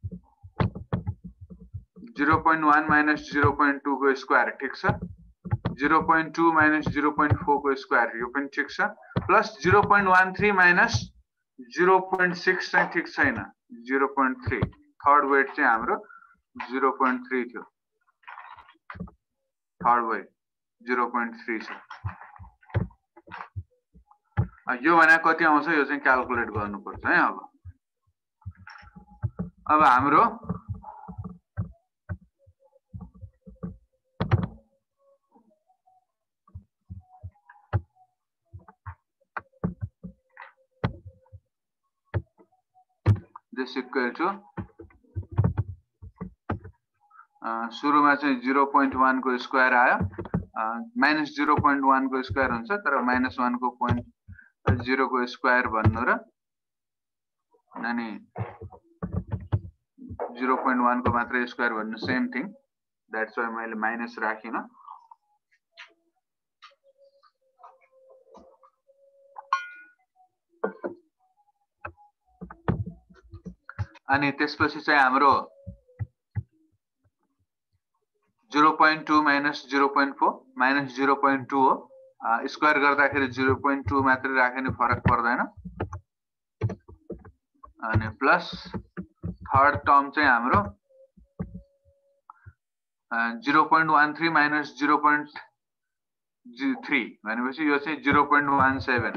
zero point one minus zero point two को square ठीक छ. zero point two minus zero point four को स्क्वायर यो पनि ठिक छ plus zero point one three minus zero point six चाहिँ ठिक छैन zero point three third weight चाहिँ हाम्रो zero point three थियो third weight zero point three छ यो भने कति आउँछ यो चाहिँ क्याल्कुलेट गर्नुपर्छ है अब अब हाम्रो this equal to सुरुमा चाहिँ zero point one को स्क्वायर आयो माइनस zero point one को स्क्वायर हुन्छ तर माइनस one को point zero को स्क्वायर भन्नु र अनि zero point one को मात्र स्क्वायर भन्नु सेम थिङ दैट्स व्हाई मैले माइनस राखिन अनि त्यसपछि चाहिँ हाम्रो zero point two minus zero point four minus zero point two हो स्क्वायर गर्दाखेरि zero point two मात्र राख्ने फरक पर्दैन अनि प्लस थर्ड टर्म चाहिँ हाम्रो zero point one three minus zero point three भनेपछि यो चाहिँ zero point one seven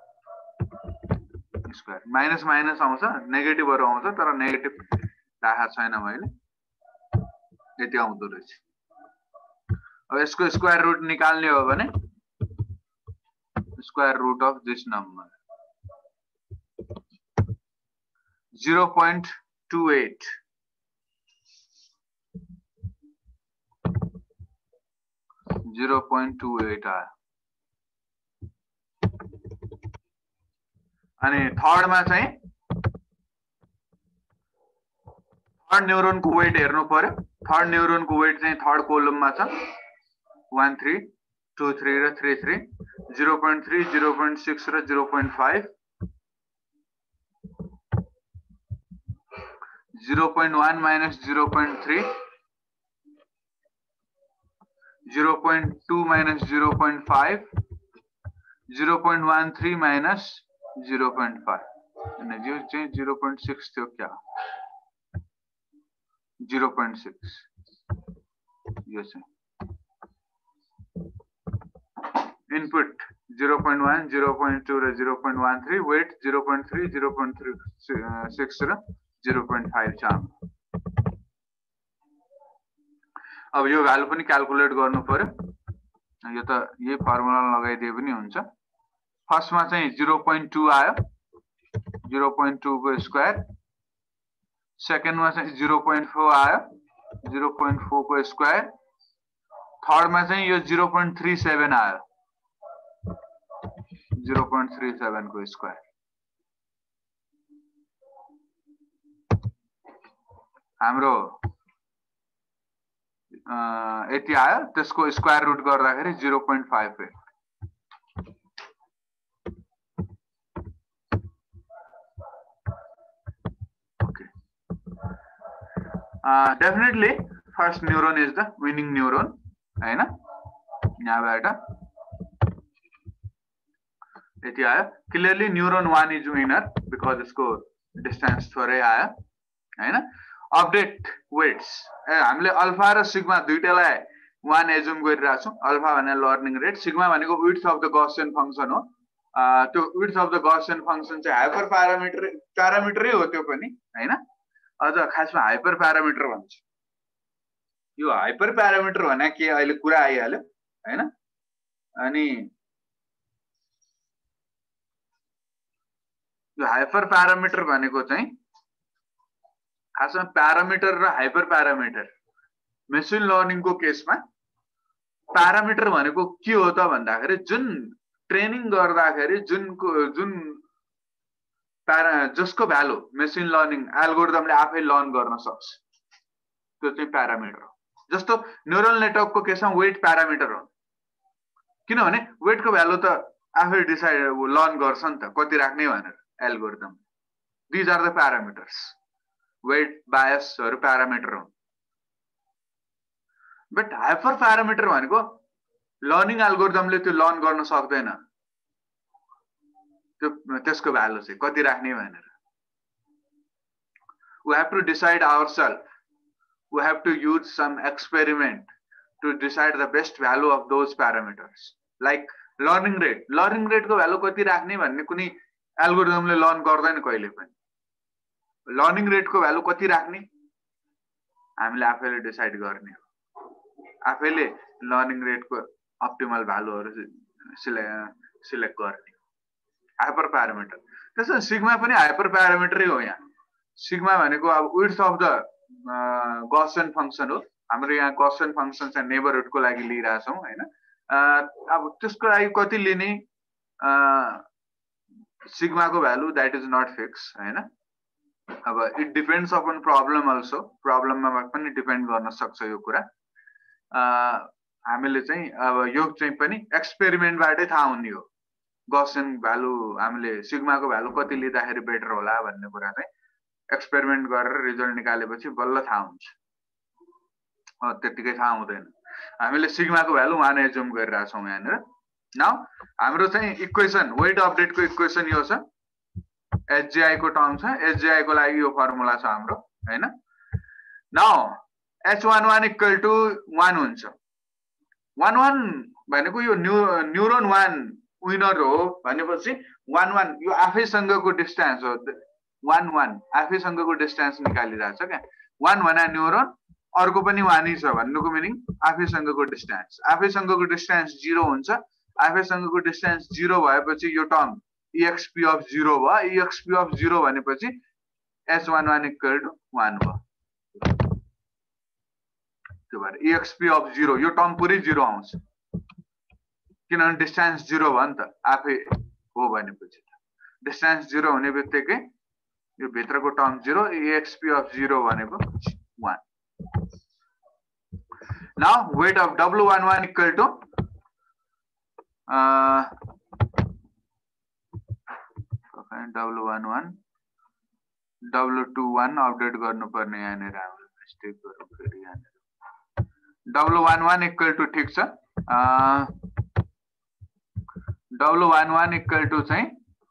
square minus minus आउँछ नेगेटिभहरु आउँछ तर नेगेटिभ राखेको छैन मैले यति आउँदो रहेछ अब यसको स्क्वायर रुट निकाल्ने हो भने square root of this number zero point two eight zero point two eight आयो अनि थर्ड मा चाहिँ थर्ड न्यूरोन को वेट हेर्नु पर्यो थर्ड न्यूरोन को वेट चाहिँ थर्ड कोलममा छ one three two three र three three zero point three zero point six र zero point five zero point one minus zero point three zero point two minus zero point five zero point one three minus zero point five and यो चाहिँ zero point six थियो क्या zero point six यो चाहिँ input zero point one zero point two र zero point one three weight zero point three zero point six र zero point five छ अब यो भ्यालु पनि क्याल्कुलेट गर्नु पर्यो यो त यही फर्मुला लगाइदिए पनि हुन्छ फर्स्ट मा चाहिँ zero point two आयो zero point two को स्क्वायर सेकेन्ड मा चाहिँ zero point four आयो zero point four को स्क्वायर थर्ड मा चाहिँ यो zero point three seven आयो zero point three seven को स्क्वायर हाम्रो यति आयो त्यसको स्क्वायर रुट गर्दाखेरि zero point five eight Uh, definitely first neuron is the winning neuron है ना यहाँबाट यति आयो clearly neuron one is winner because इसको distance थोरै आयो हैन अपडेट वेट्स ए हामीले अल्फा र सिग्मा दुईटैलाई one एजुम गरिरहेको छौं अल्फा भने लर्निङ रेट सिग्मा भनेको width of the Gaussian function हो त्यो width of the Gaussian function चाहिँ हाइपर प्यारामिटर प्यारामिटरै हो त्यो पनि हैन अझ खासमा हाइपर प्यारामिटर भन्छ यो हाइपर प्यारामिटर भने के अहिले कुरा आइहाल्यो हैन अनि यो हाइपर प्यारामिटर भनेको चाहिँ खासमा प्यारामिटर र हाइपर प्यारामिटर मेसिन लर्निङ को केसमा प्यारामिटर भनेको के हो त भन्दाखेरि जुन ट्रेनिङ गर्दाखेरि जुनको जुन प्यारा जसको भ्यालु मेसिन लर्निङ एल्गोरिदमले आफै लर्न गर्न सक्छ त्यो चाहिँ प्यारामिटर हो जस्तो न्यूरल नेटवर्क को केसमा वेट प्यारामिटर हो किनभने वेट को भ्यालु त आफै डिसाइड लर्न गर्छ नि त कति राख्ने भनेर algorithm these are the parameters weight बायसहरु प्यारामिटर हो बट हाइपर प्यारामिटर भनेको लर्निङ एल्गोरिदमले त्यो लर्न गर्न सक्दैन त्यो त्यसको भ्यालु चाहिँ कति राख्ने भनेर we have to decide ourselves. We have to use some experiment to decide the best value of those parameters. Like learning rate. Learning rate को value कति राख्ने भन्ने कुनै एल्गोरिदमले लर्न गर्दैन कहिले पनि. Learning rate को value कति राख्ने हामीले आफैले डिसाइड गर्ने हो. आफैले learning rate को optimal भ्यालुहरु सिलेक्ट गर्ने. Hyper parameter. त्यसैले सिग्मा पनि हाइपर प्यारामिटरै हो यहाँ. सिग्मा भनेको अब width of the Gaussian function हो. हाम्रो यहाँ गॉसियन फंक्शन चाहिँ नेबरहुड को लागि लिइरा छौं हैन. अब त्यसको लागि कति लिने सिग्मा को value that is not fix हैन. अब it depends upon problem also. प्रब्लममा पनि डिपेंड गर्न सक्छ यो कुरा. हामीले चाहिँ अब यो चाहिँ पनि एक्सपेरिमेन्टबाटै थाहा हुने हो. गॉसियन भ्यालु हामीले सिग्मा को भ्यालु कति लिँदाखेरि बेटर होला भन्ने कुरा चाहिँ एक्सपेरिमेन्ट गरेर रिजल्ट निकालेपछि बल्ल थाहा हुन्छ. अ त्यतिकै थाहा हुँदैन. हामीले सिग्मा को भ्यालु वन एज्युम गरिरा छौं यहाँनिर. नाउ हाम्रो चाहिँ इक्वेसन वेट अपडेट को इक्वेसन यो छ. एचजीआई को टर्म छ. एचजीआई को लागि यो फर्मुला छ हाम्रो हैन. Now H eleven equal to one हुन्छ. वन वन भनेको यो न्यूरोन वन विनर हो भनेपछि वन वन यो आफैसँगको डिस्टेन्स हो. वन वन आफैसँगको डिस्टेन्स निकालिरहेछ क्या. वन भना न्यूरोन अर्को पनि वानी छ भन्नुको मिनिङ आफैसँगको डिस्टेन्स. आफैसँगको डिस्टेन्स जीरो हुन्छ. आफैसँगको डिस्टेन्स जीरो भएपछि यो टर्म एक्सपी अफ जीरो भयो. एक्सपी अफ जीरो भनेपछि एच इलेवन इक्वल टु वन भयो. त्यो भएर एक्सपी अफ जीरो यो टर्म पुरै जीरो आउँछ किनभने डिस्टेन्स जीरो भयो नि त. आफै हो भनेपछि डिस्टेन्स जीरो हुने बित्तिकै यो भित्रको term zero. Exp of zero भनेको one. Now weight of W eleven equal to W eleven W twenty one update गर्नुपर्ने यहाँनिर हामीले मिस्टेक गरौँ फेरि यहाँनिर. डब्ल्यू इलेवन इक्वल टु ठीक छ. डब्ल्यू इलेवन इक्वल टु चाहिँ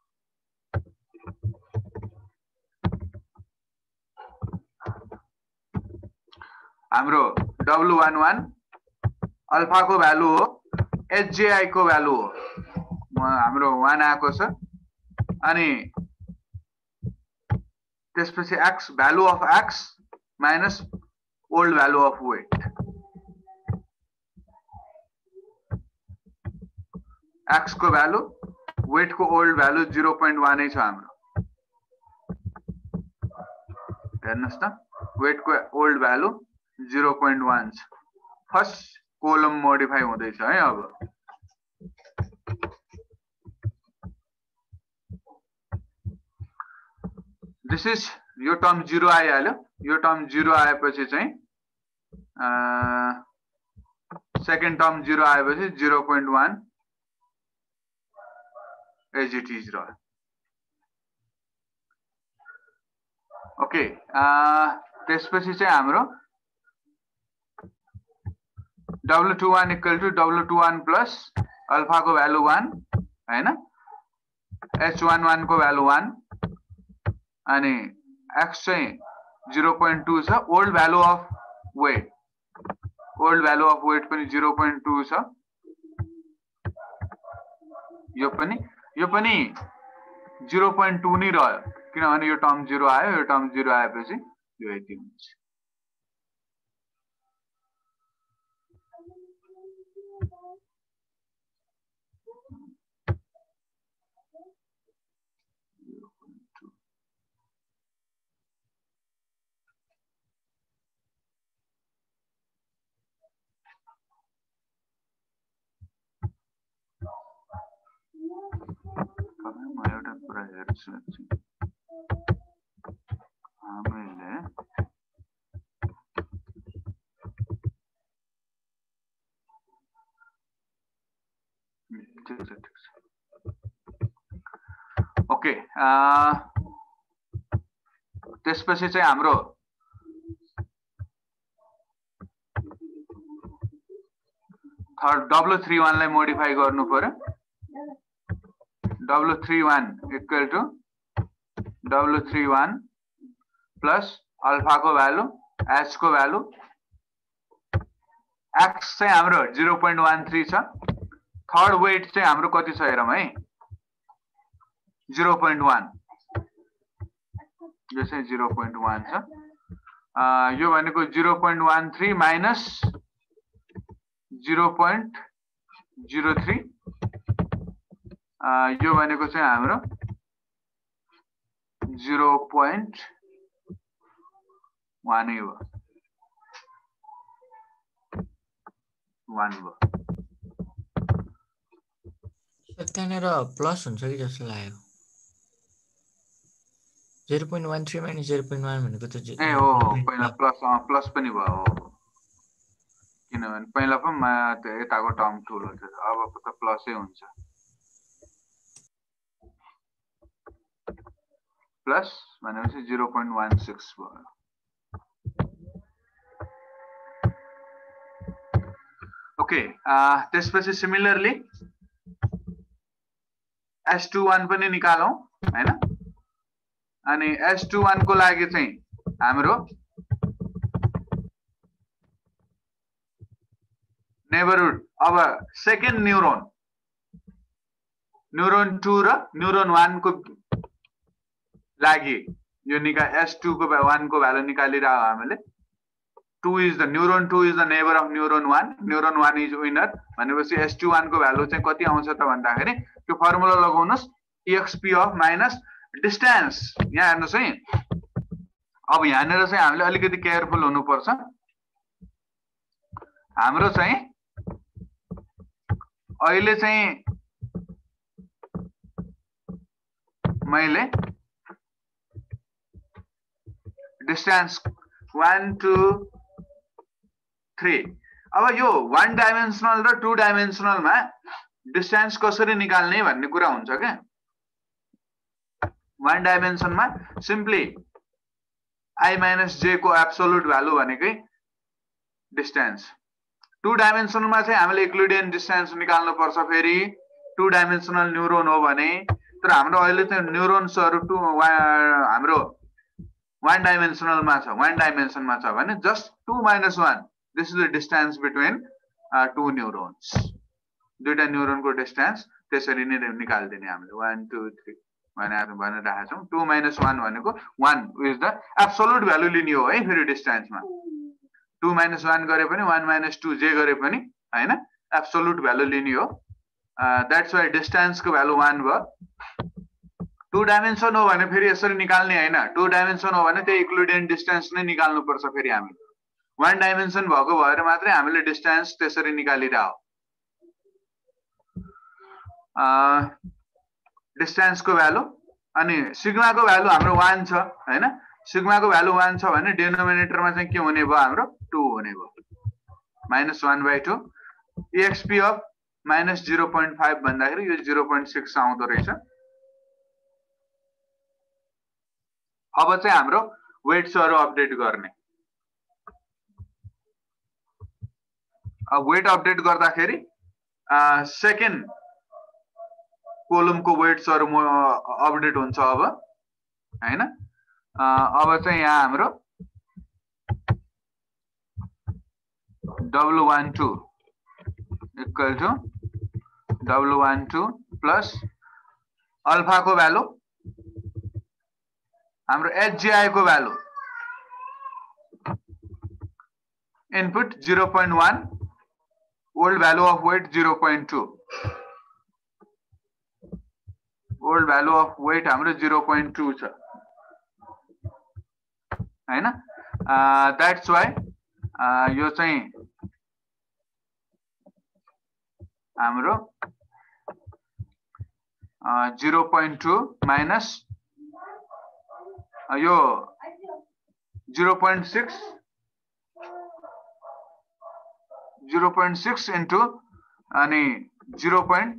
हाम्रो डब्ल्यू इलेवन अल्फा को भ्यालु हो. एचजीआई को भ्यालु हो. हाम्रो वन आएको छ. अनि त्यसपछि X value of X minus old value of weight. X को भ्यालु वेट को old value zero point one नै छ हाम्रो. हेर्नुस् त वेट को old value zero point one छ. फर्स्ट कोलम मोडिफाई हुँदैछ है. अब दिस इज यो टर्म जीरो आइहाल्यो. यो टर्म जीरो आएपछि चाहिँ सेकेन्ड टर्म जीरो आएपछि zero point one as it is रह्यो. ओके. त्यसपछि चाहिँ हाम्रो W two one equal to W two one plus alpha को भ्यालु वन हैन. एच वन वन को भ्यालु वन अनि एक्स चाहिँ जीरो पोइन्ट टू छ. Old value of weight old value of weight पनि जीरो पोइन्ट टू छ. यो पनि यो पनि जीरो पोइन्ट टू नै रह्यो किनभने यो टर्म जीरो आयो. यो टर्म जीरो आएपछि यो यति हुन्छ. म एउटा कुरा हेर्छु हामीले ठिक छ ठिक छ. ओके. त्यसपछि चाहिँ हाम्रो थर्ड डब्लु थ्री वान लाई मोडिफाई गर्नु पर्यो W three one equal to W three one plus alpha को भ्यालु एच को भ्यालु एक्स चाहिँ हाम्रो zero point one three छ थर्ड वेट चाहिँ हाम्रो कति छ हेरौँ है zero point one यो चाहिँ zero point one छ यो भनेको zero point one three minus zero point zero three यो भनेको चाहिँ हाम्रो zero point one हो one हो त्यहाँनेर प्लस हुन्छ कि जस्तो लाग्यो zero point one three minus zero point one भनेको त ए हो पहिला प्लस प्लस पनि भयो किनभने पहिला पनि यताको टर्म ठुलो थियो अब त प्लसै हुन्छ प्लस भनेपछि zero point one six भयो ओके त्यसपछि सिमिलरली S twenty-one पनि निकालौं हैन अनि S twenty-one को लागि चाहिँ हाम्रो नेबरहुड अब सेकेन्ड न्यूरोन न्यूरोन two र न्यूरोन one को लागि यो निका S two को one को भ्यालु निकालिराउ हामीले two is the neuron two is the neighbor of neuron one neuron one is winner भनेपछि S twenty-one को भ्यालु चाहिँ कति आउँछ त भन्दाखेरि त्यो फर्मुला लगाउनुस् exp of minus distance यहाँ हेर्नुस् है अब यहाँनेर चाहिँ हामीले अलिकति केयरफुल हुनु पर्छ हाम्रो चाहिँ अहिले चाहिँ मैले डिस्टेन्स one two three अब यो one डाइमेन्सनल र two डाइमेन्सनल मा डिस्टेन्स कसरी निकाल्ने भन्ने कुरा हुन्छ के one डाइमेन्सन मा सिम्पली I minus j को एब्सोल्युट भ्यालु भनेकै डिस्टेन्स two डाइमेन्सनल मा चाहिँ हामीले युक्लिडियन डिस्टेन्स निकाल्नु पर्छ फेरि two डाइमेन्सनल न्यूरोन हो भने तर हाम्रो अहिले चाहिँ न्यूरोन्सहरु टु हाम्रो one dimensional मा छ one dimension मा छ भने just two minus one this is the distance between uh, two neurons दुईटा न्यूरोन को डिस्टेन्स त्यसरी नै निकाल्दिने हामीले one two three भनेर भनिरहेका छौं two minus one भनेको one is the absolute value लिने हो है फेरि डिस्टेन्स मा two minus one गरे पनि one minus two जे गरे पनि हैन absolute value लिने हो that's why distance को भ्यालु one भयो two डाइमेन्सन हो भने फेरि यसरी निकाल्ने हैन two डाइमेन्सन हो भने त्यही युक्लिडियन डिस्टेन्स नै निकाल्नु पर्छ फेरि हामीले one डाइमेन्सन भएको भएर मात्रै हामीले डिस्टेन्स त्यसरी निकालिराउ अ डिस्टेन्स को भ्यालु अनि सिग्मा को भ्यालु हाम्रो one छ हैन सिग्मा को भ्यालु one छ भने डिनोमिनेटर मा चाहिँ के हुने भयो हाम्रो two हुने भयो minus one by two exp of minus zero point five भन्दाखेरि यो zero point six आउँदो रहेछ अब चाहिँ हाम्रो वेट्सहरु अपडेट गर्ने अब वेट अपडेट गर्दाखेरि सेकेन्ड कोलमको वेट्सहरु अपडेट हुन्छ अब हैन अब चाहिँ यहाँ हाम्रो W twelve equal to W twelve plus alpha को भ्यालु हाम्रो H G I को value input zero point one old value of weight zero point two old value of weight हाम्रो zero point two छ हैन that's why यो चाहिँ हाम्रो zero point two minus यो zero point six zero point six into अनि zero point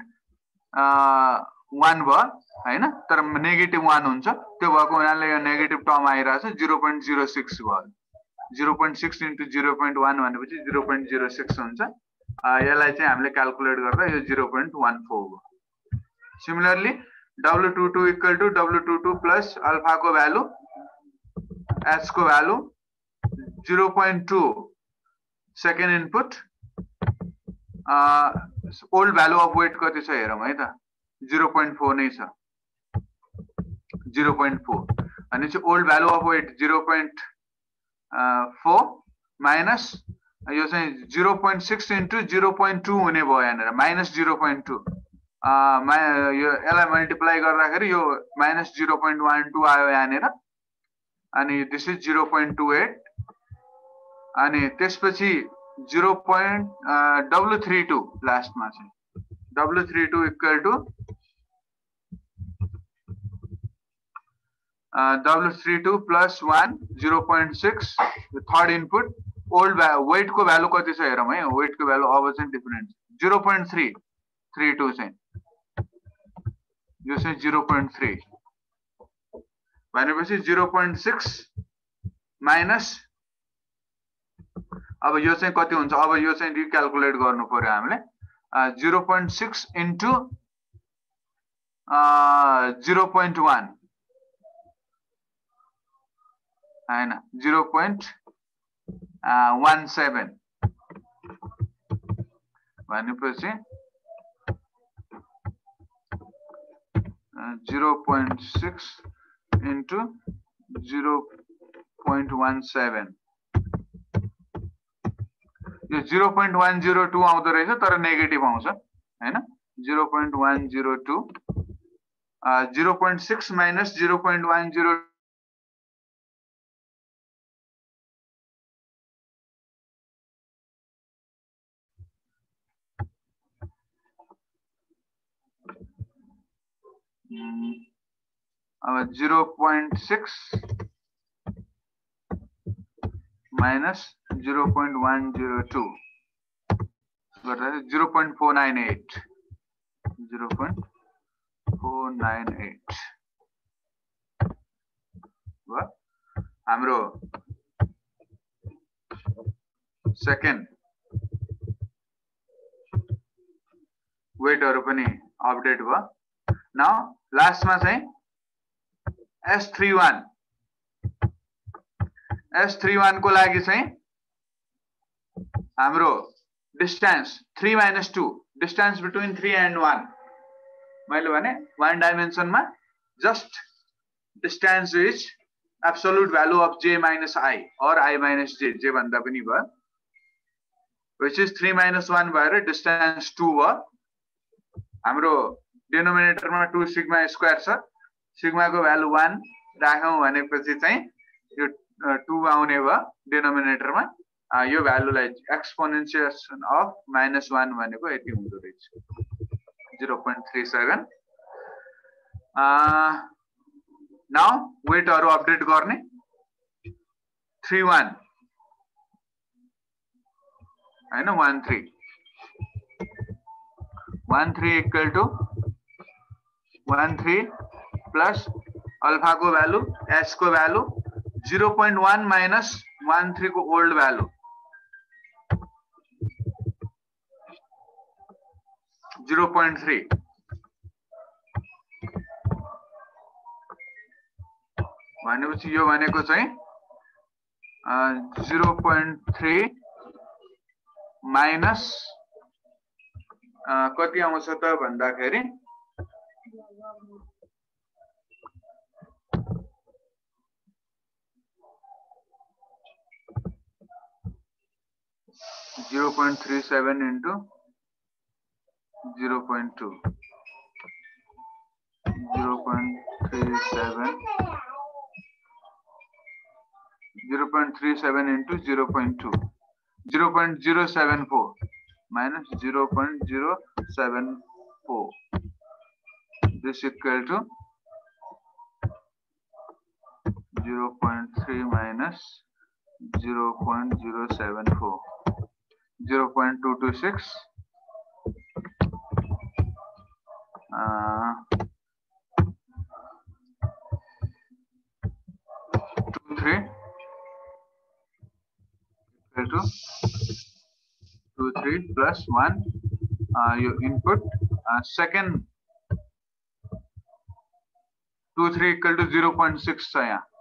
one भयो हैन तर नेगेटिभ one हुन्छ त्यो भएको हुनाले यो नेगेटिभ टर्म आइराछ zero point zero six भयो zero point six into zero point one भनेपछि zero point zero six हुन्छ यसलाई चाहिँ हामीले क्याल्कुलेट गर्दा यो zero point one four हो. Similarly, W twenty-two equal to W twenty-two plus alpha को value, H को value zero point two. Second input, uh, old value of weight कति छ हेरौँ है त, zero point four नै छ, zero point four. अनि चाहिँ old value of weight zero point four minus यो चाहिँ zero point six into zero point two हुने भयो यहाँनिर, minus zero point two. यो यसलाई मल्टिप्लाई गर्दाखेरि यो minus zero point one two आयो यहाँनिर, अनि this is zero point two eight. अनि त्यसपछि zero point W thirty-two last मा चाहिँ W thirty-two equal to uh, W thirty-two plus one zero point six. The third input old weight को value कति छ हेरौँ है, weight को value अब चाहिँ different zero point three three two चाहिँ यो चाहिँ zero point three भनेपछि zero point six minus अब यो चाहिँ कति हुन्छ, अब यो चाहिँ रिक्याल्कुलेट गर्नु पर्यो हामीले, zero point six into zero point one हैन, zero point one seven भनेपछि zero point six into zero point one seven यो zero point one zero two आउँदो रहेछ तर नेगेटिभ आउँछ हैन, zero point one zero two zero point six minus zero point one zero अब zero point six minus zero point one zero two गर्दा zero point four nine eight zero point four nine eight वा हाम्रो second वेटहरु पनि update भयो. Now लास्टमा चाहिँ S thirty-one S thirty-one को लागि चाहिँ हाम्रो distance three minus two, distance between three and one. मैले भने one dimension मा just distance is absolute value of j minus I or I minus j, j भन्दा पनि भयो, which is three minus one भएर डिस्टेन्स two भयो. हाम्रो denominator मा two सिग्मा स्क्वायर छ, सिग्मा को भ्यालु one राखौं भनेपछि चाहिँ यो two आउने भयो डिनोमिनेटर मा. यो भ्यालुलाई एक्सपोनेन्शियल अफ minus one भनेको यति हुँदो रहेछ, zero point three seven. uh now वेटहरु अपडेट गर्ने thirty-one हैन thirteen thirteen equal to thirteen plus alpha को भ्यालु एच को value zero point one minus thirteen को old value zero point three भनेपछि यो भनेको चाहिँ zero point three माइनस कति आउँछ त भन्दाखेरि zero point three seven into zero point two zero point three seven zero point three seven into zero point two zero point zero seven four minus zero point zero seven four. This equal to zero point three minus zero point zero seven four, zero point two two six. Uh, two three equal to two three plus one uh, your input uh, second two three equal to zero point six छ यहाँ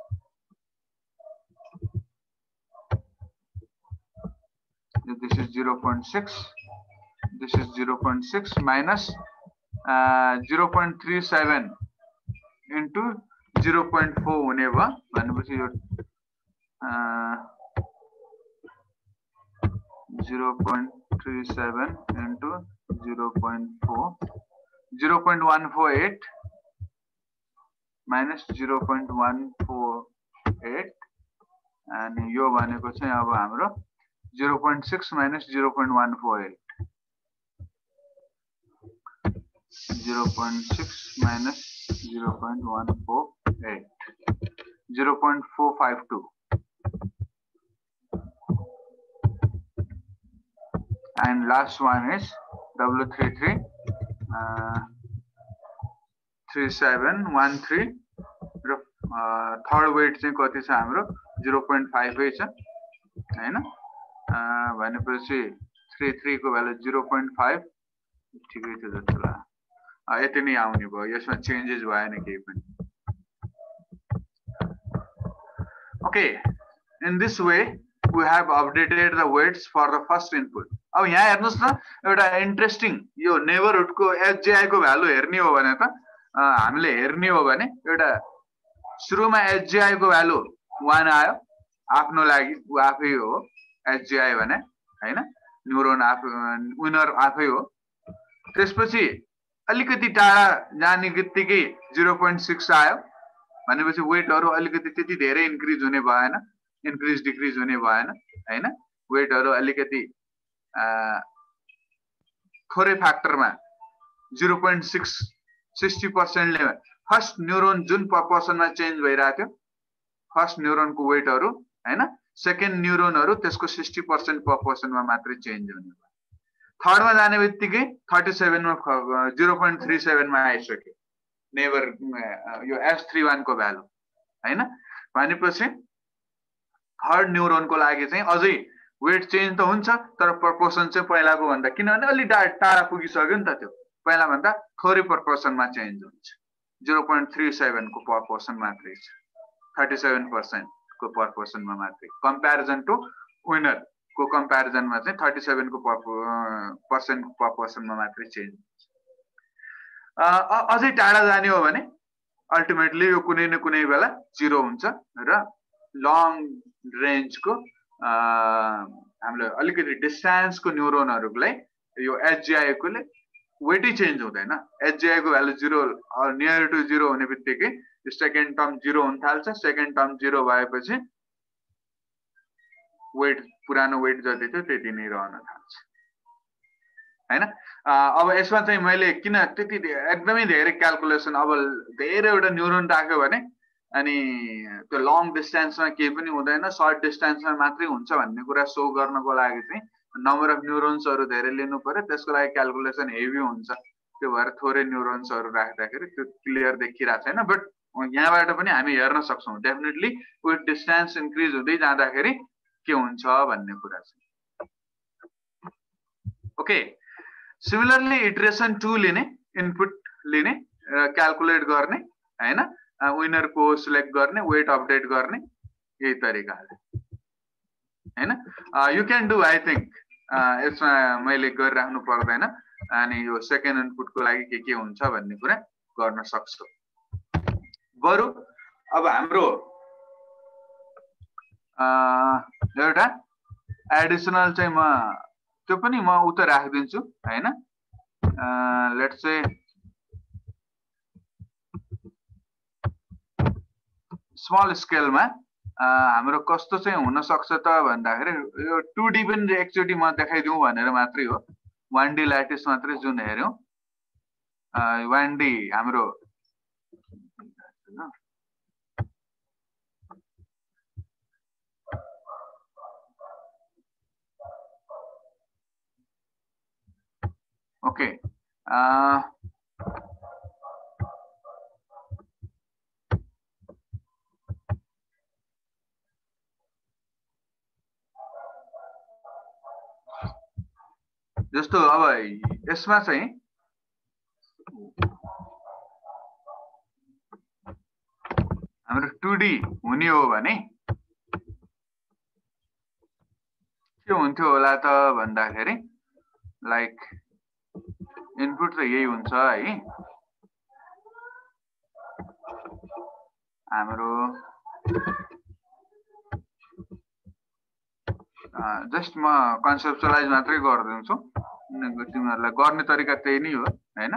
this is zero point six this is zero point six minus uh, zero point three seven into zero point four हुने भयो भनेपछि यो zero point three seven into zero point four zero point one four eight minus zero point one four eight and यो भनेको चाहिँ अब हाम्रो zero point six minus zero point one four eight zero point six minus zero point one four eight zero point four five two and last one is W thirty-three uh, three seven one three र third weight चाहिँ कति छ हाम्रो zero point five छ हैन भनेपछि thirty-three को value zero point five ठिकै थियो जस्तो लाग्यो यति नै आउने भयो यसमा चेन्जेस भएन केही पनि okay in this way we have updated the weights for the first input अब यहाँ हेर्नुस् न एउटा इन्ट्रेस्टिङ यो नेबरहुड को एचजीआई को भ्यालु हेर्ने हो भने त हामीले हेर्ने हो भने एउटा सुरुमा एचजीआई को भ्यालु one आयो आफ्नो लागि उ आफै हो एचजीआई भने हैन न्युरोन आफै विनर आफै हो त्यसपछि अलिकति टाढा जाने बित्तिकै zero point six आयो भनेपछि वेटहरु अलिकति त्यति धेरै इन्क्रिज हुने भएन इन्क्रिज डिक्रिज हुने भएन हैन वेटहरु अलिकति थोरै फ्याक्टरमा zero point six sixty percent ले फर्स्ट न्युरोन जुन प्रपोर्सनमा चेन्ज भइरा थियो फर्स्ट न्युरोन को वेटहरु हैन सेकेन्ड न्युरोनहरु त्यसको sixty percent प्रपोर्सनमा मात्र चेन्ज हुने भयो थर्ड मा जाने बित्तिकै thirty-seven मा zero point three seven मा आइसक्यो नेबर यो S thirty-one को भ्यालु हैन भनेपछि थर्ड न्युरोन को लागि चाहिँ अझै वेट चेन्ज त हुन्छ तर प्रपोर्सन चाहिँ पहिलाको भन्दा किनभने अलि टाढा पुगिसक्यो नि त त्यो पहिला भन्दा थोरै प्रपोर्सनमा चेन्ज हुन्छ zero point three seven को प्रपोर्सन मात्रै छ thirty-seven percent को प्रपोर्सनमा मात्रै कम्प्यारिजन टु विनर को कम्प्यारिजनमा चाहिँ thirty-seven को पर्सेन्ट प्रपोर्सनमा मात्रै चेन्ज हुन्छ अझै टाढा जाने हो भने अल्टिमेटली यो कुनै न कुनै बेला जीरो हुन्छ र लङ रेन्ज को हामीले अलिकति डिस्टेन्स को न्युरोनहरुलाई यो एचजीआई को ले वेटै चेन्ज हुँदैन एचजीआई को value zero near to zero हुने बित्तिकै सेकेन्ड टर्म जीरो हुन थाल्छ सेकेन्ड टर्म जीरो भएपछि वेट पुरानो वेट जति थियो त्यति नै रहन थाल्छ हैन अब यसमा चाहिँ मैले किन त्यति एकदमै धेरै क्याल्कुलेसन अब धेरैवटा न्युरोन राख्यो भने अनि त्यो लङ डिस्टेन्समा केही पनि हुँदैन सर्ट डिस्टेन्समा मात्रै हुन्छ भन्ने कुरा सो गर्नको लागि चाहिँ नम्बर अफ न्युरोन्सहरु धेरै लिनु पर्यो त्यसको लागि क्याल्कुलेसन हेभी हुन्छ त्यो भएर थोरै न्युरोन्सहरु राख्दाखेरि त्यो क्लियर देखिरा छैन बट यहाँबाट पनि हामी हेर्न सक्छौं डेफिनेटली विथ डिस्टेन्स इन्क्रिज हुँदै जाँदाखेरि के हुन्छ भन्ने कुरा छ ओके सिमिलरली इटरेसन two लिने इनपुट लिने क्याल्कुलेट गर्ने हैन विनर को सिलेक्ट गर्ने वेट अपडेट गर्ने यही तरिकाले हैन you can do I think यसमा मैले गरिराख्नु पर्दैन अनि यो सेकेन्ड इनपुट को लागि के के हुन्छ भन्ने कुरा गर्न सक्छु बरु अब हाम्रो एउटा एडिसनल चाहिँ म त्यो पनि म उता राखिदिन्छु हैन लेट्स से स्मल स्केल में हाम्रो कस्तो चाहिँ हुन सक्छ त भन्दाखेरि यो two D पनि एकचोटी म देखाइदिउँ भनेर मात्रै हो one D ल्याटिस मात्रै जुन हेर्यौ one D हाम्रो ओके जस्तो अब यसमा चाहिँ हाम्रो टू डी हुने हो भने के हुन्थ्यो होला त भन्दाखेरि लाइक इनपुट त यही हुन्छ है हाम्रो जस्ट म कन्सेप्चुअलाइज मात्रै गरिदिन्छु तिमीहरूलाई गर्ने तरिका त्यही नै हो हैन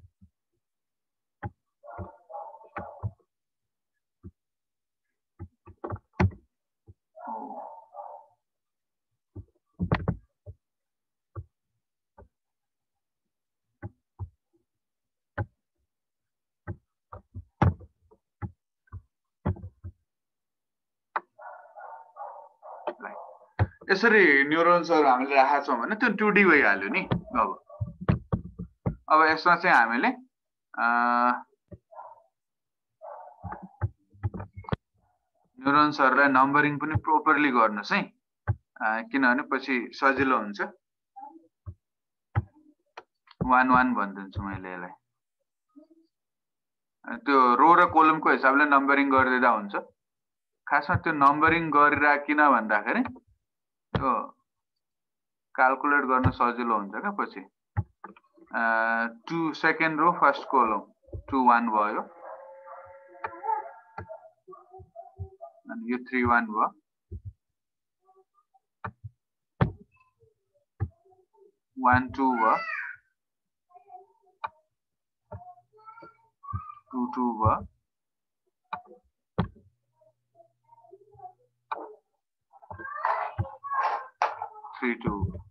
यसरी न्युरोन्सहरु हामीले राखेका छौं भने त्यो टू डी भइहाल्यो नि अब अब यसमा चाहिँ हामीले न्युरोन्सहरुलाई नम्बरिङ पनि प्रोपरली गर्नुस् है किनभने पछि सजिलो हुन्छ वन वन भनिदिन्छु मैले यसलाई त्यो रो र कोलमको हिसाबले नम्बरिङ गरिदिँदा हुन्छ खासमा त्यो नम्बरिङ गरिराकिन भन्दाखेरि त्यो क्याल्कुलेट गर्न सजिलो हुन्छ के पछि two second row first column two one भयो अनि यो थ्री वन भयो वन टू भयो टू टू भयो थ्री टू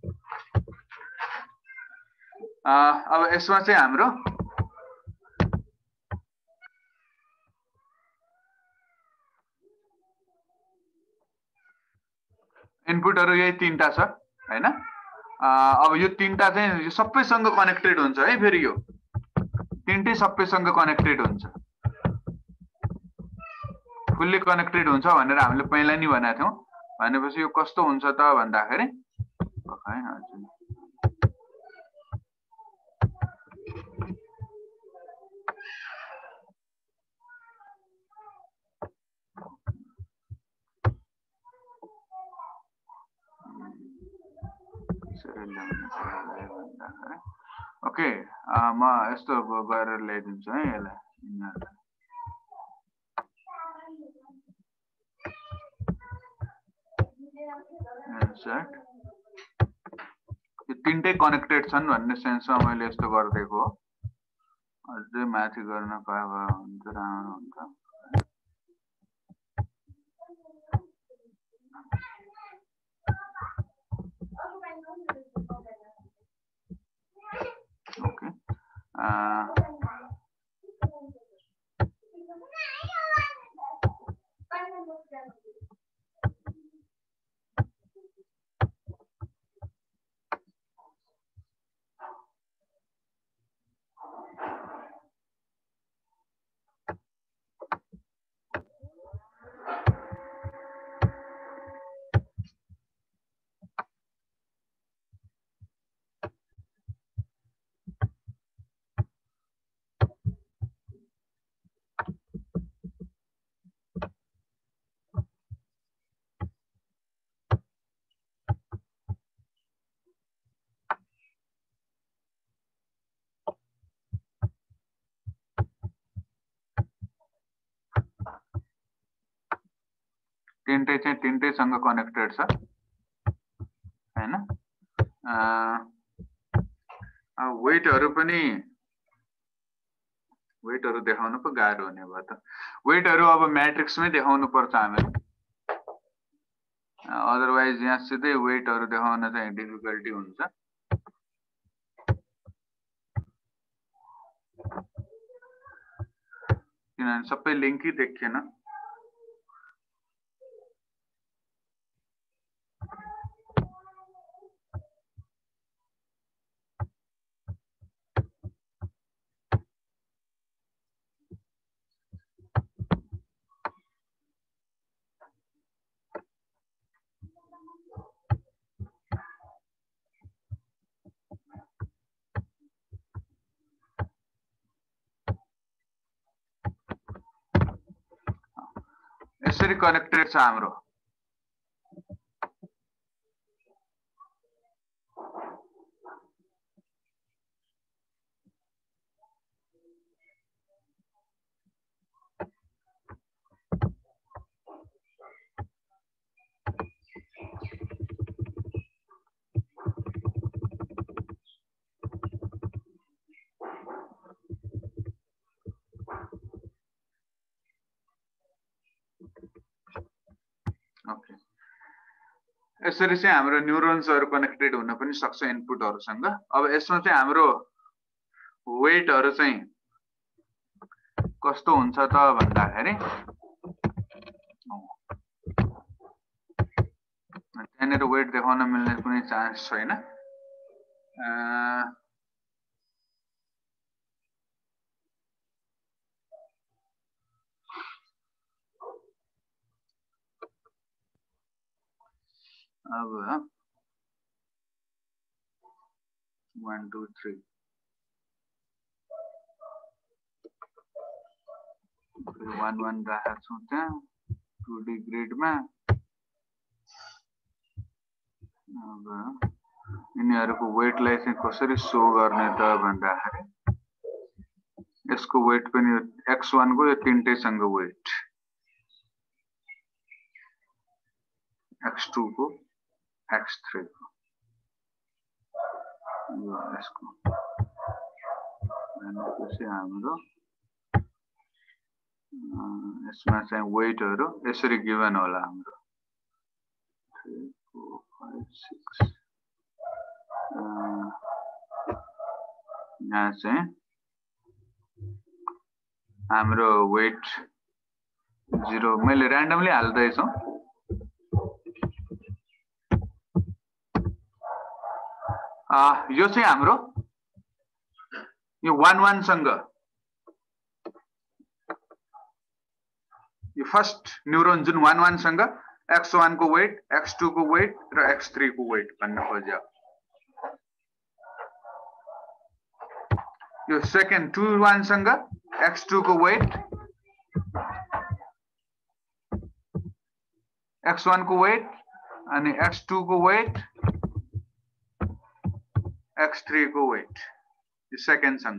अब यसमा चाहिँ हाम्रो इनपुटहरु यही तीनटा छ हैन अब यो तीनटा चाहिँ यो सबैसँग कनेक्टेड हुन्छ है फेरि यो तीनटै सबैसँग कनेक्टेड हुन्छ फुल्ली कनेक्टेड हुन्छ भनेर हामीले पहिला नि भनेका थियौं भनेपछि यो कस्तो हुन्छ त भन्दाखेरि ओके म यस्तो गरेर ल्याइदिन्छु है यसलाई इन्सर्ट यो तीनटै कनेक्टेड छन् भन्ने सेन्समा मैले यस्तो गर्दिएको हो अझै माथि गर्न पाए भए हुन्छ राम्रो हुन्छ ओके तीनटै चाहिँ तीनटैसँग कनेक्टेड छ हैन अब वेटहरु पनि वेटहरु देखाउनु पो गाह्रो हुने भयो त वेटहरु अब म्याट्रिक्समै देखाउनु पर्छ हामीले अदरवाइज यहाँ सिधै वेटहरु देखाउन चाहिँ डिफिकल्टी हुन्छ किनभने सबै लिंकै देखिएन यसरी कनेक्टेड छ हाम्रो ओके यसरी चाहिँ हाम्रो न्युरोन्सहरु कनेक्टेड हुन पनि सक्छ इनपुटहरुसँग अब यसमा चाहिँ हाम्रो वेटहरु चाहिँ कस्तो हुन्छ त भन्दाखेरि त्यहाँनिर वेट देखाउन मिल्ने कुनै चान्स छैन अब one two three one one राखेको छौं त्यहाँ two D ग्रिडमा अब यिनीहरुको वेटलाई चाहिँ कसरी शो गर्ने त भन्दाखेरि यसको वेट पनि x one को यो तीनटैसँग वेट x two को x three को यो यसको भनेपछि हाम्रो यसमा चाहिँ वेटहरु यसरी गिभन होला हाम्रो three four five six यहाँ चाहिँ हाम्रो वेट zero मैले र्यान्डमली हाल्दै छु अ यो चाहिँ हाम्रो यो one one सँग यो फर्स्ट न्युरोन जुन one one सँग x one को वेट x two को वेट र x three को वेट भन्न खोज्यो यो सेकेन्ड two one सँग x two को वेट x one को वेट अनि x two को वेट x three को वेट यो सेकेन्ड सँग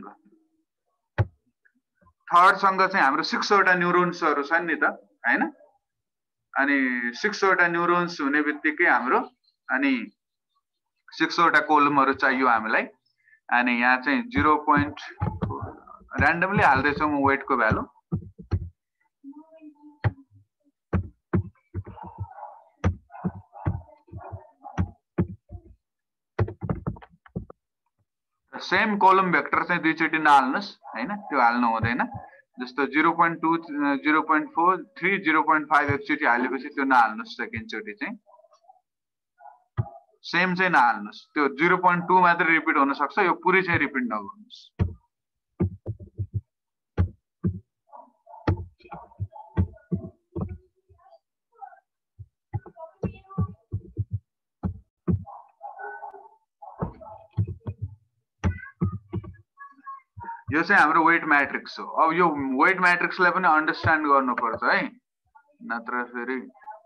थर्ड सँग चाहिँ हाम्रो six वटा न्युरोन्सहरु छन् नि त हैन अनि six वटा न्युरोन्स हुने बित्तिकै हाम्रो अनि six वटा कोलमहरु चाहियो हामीलाई अनि यहाँ चाहिँ zero point र्यान्डमली हाल्दै छु म वेटको भ्यालु सेम कोलम भेक्टर चाहिँ दुई चोटी नहाल्नुस् हैन त्यो हाल्नु हुँदैन जस्तो zero point two zero point four three zero point five एकचोटी हालेपछि त्यो नहाल्नुस् सेकेन्ड चोटी चाहिँ सेम चाहिँ नहाल्नुस् त्यो zero point two मात्र रिपिट हुन सक्छ यो पुरै चाहिँ रिपिट नगर्नुस् यो चाहिँ हाम्रो वेट म्याट्रिक्स हो अब यो वेट म्याट्रिक्सलाई पनि अन्डरस्ट्यान्ड गर्नुपर्छ है नत्र फेरि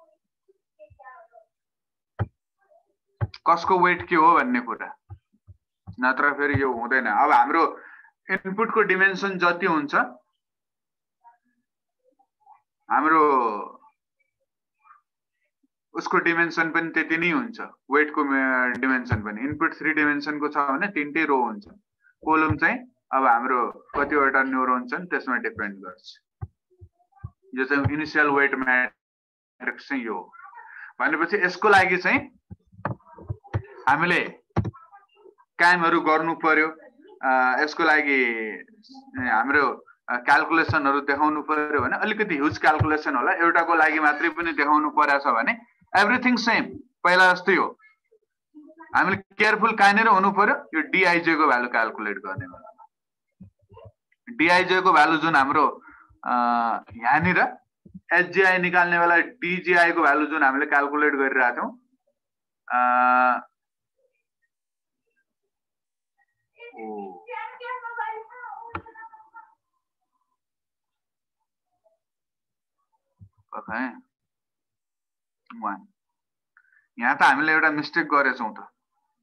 कसको वेट के हो भन्ने कुरा नत्र फेरि यो हुँदैन अब हाम्रो इनपुटको डिमेन्सन जति हुन्छ हाम्रो उसको डिमेन्सन पनि त्यति नै हुन्छ वेटको डिमेन्सन पनि इनपुट थ्री डिमेन्सनको छ भने तीनटै रो हुन्छ कोलम चाहिँ अब हाम्रो कतिवटा न्युरोन छन् त्यसमा डिपेन्ड गर्छ यो चाहिँ इनिशियल वेट म्याट्रिक्स चाहिँ यो भनेपछि यसको लागि चाहिँ हामीले कामहरु गर्नु पर्यो यसको लागि हाम्रो क्याल्कुलेसनहरु देखाउनु पर्यो भने अलिकति ह्युज क्याल्कुलेसन होला एउटाको लागि मात्रै पनि देखाउनु पर्छ भने एभ्रीथिङ सेम पहिला जस्तै हो हामीले केयरफुल कहाँनेर हुनु पर्यो यो डीआईजे को भ्यालु क्याल्कुलेट गर्ने बेला डीआईजे को भ्यालु जुन हाम्रो यहाँनिर एचजीआई निकाल्ने बेला डीजीआई को भ्यालु जुन हामीले क्याल्कुलेट गरिरहेका थियौं वान यहाँ त हामीले एउटा मिस्टेक गरेछौँ त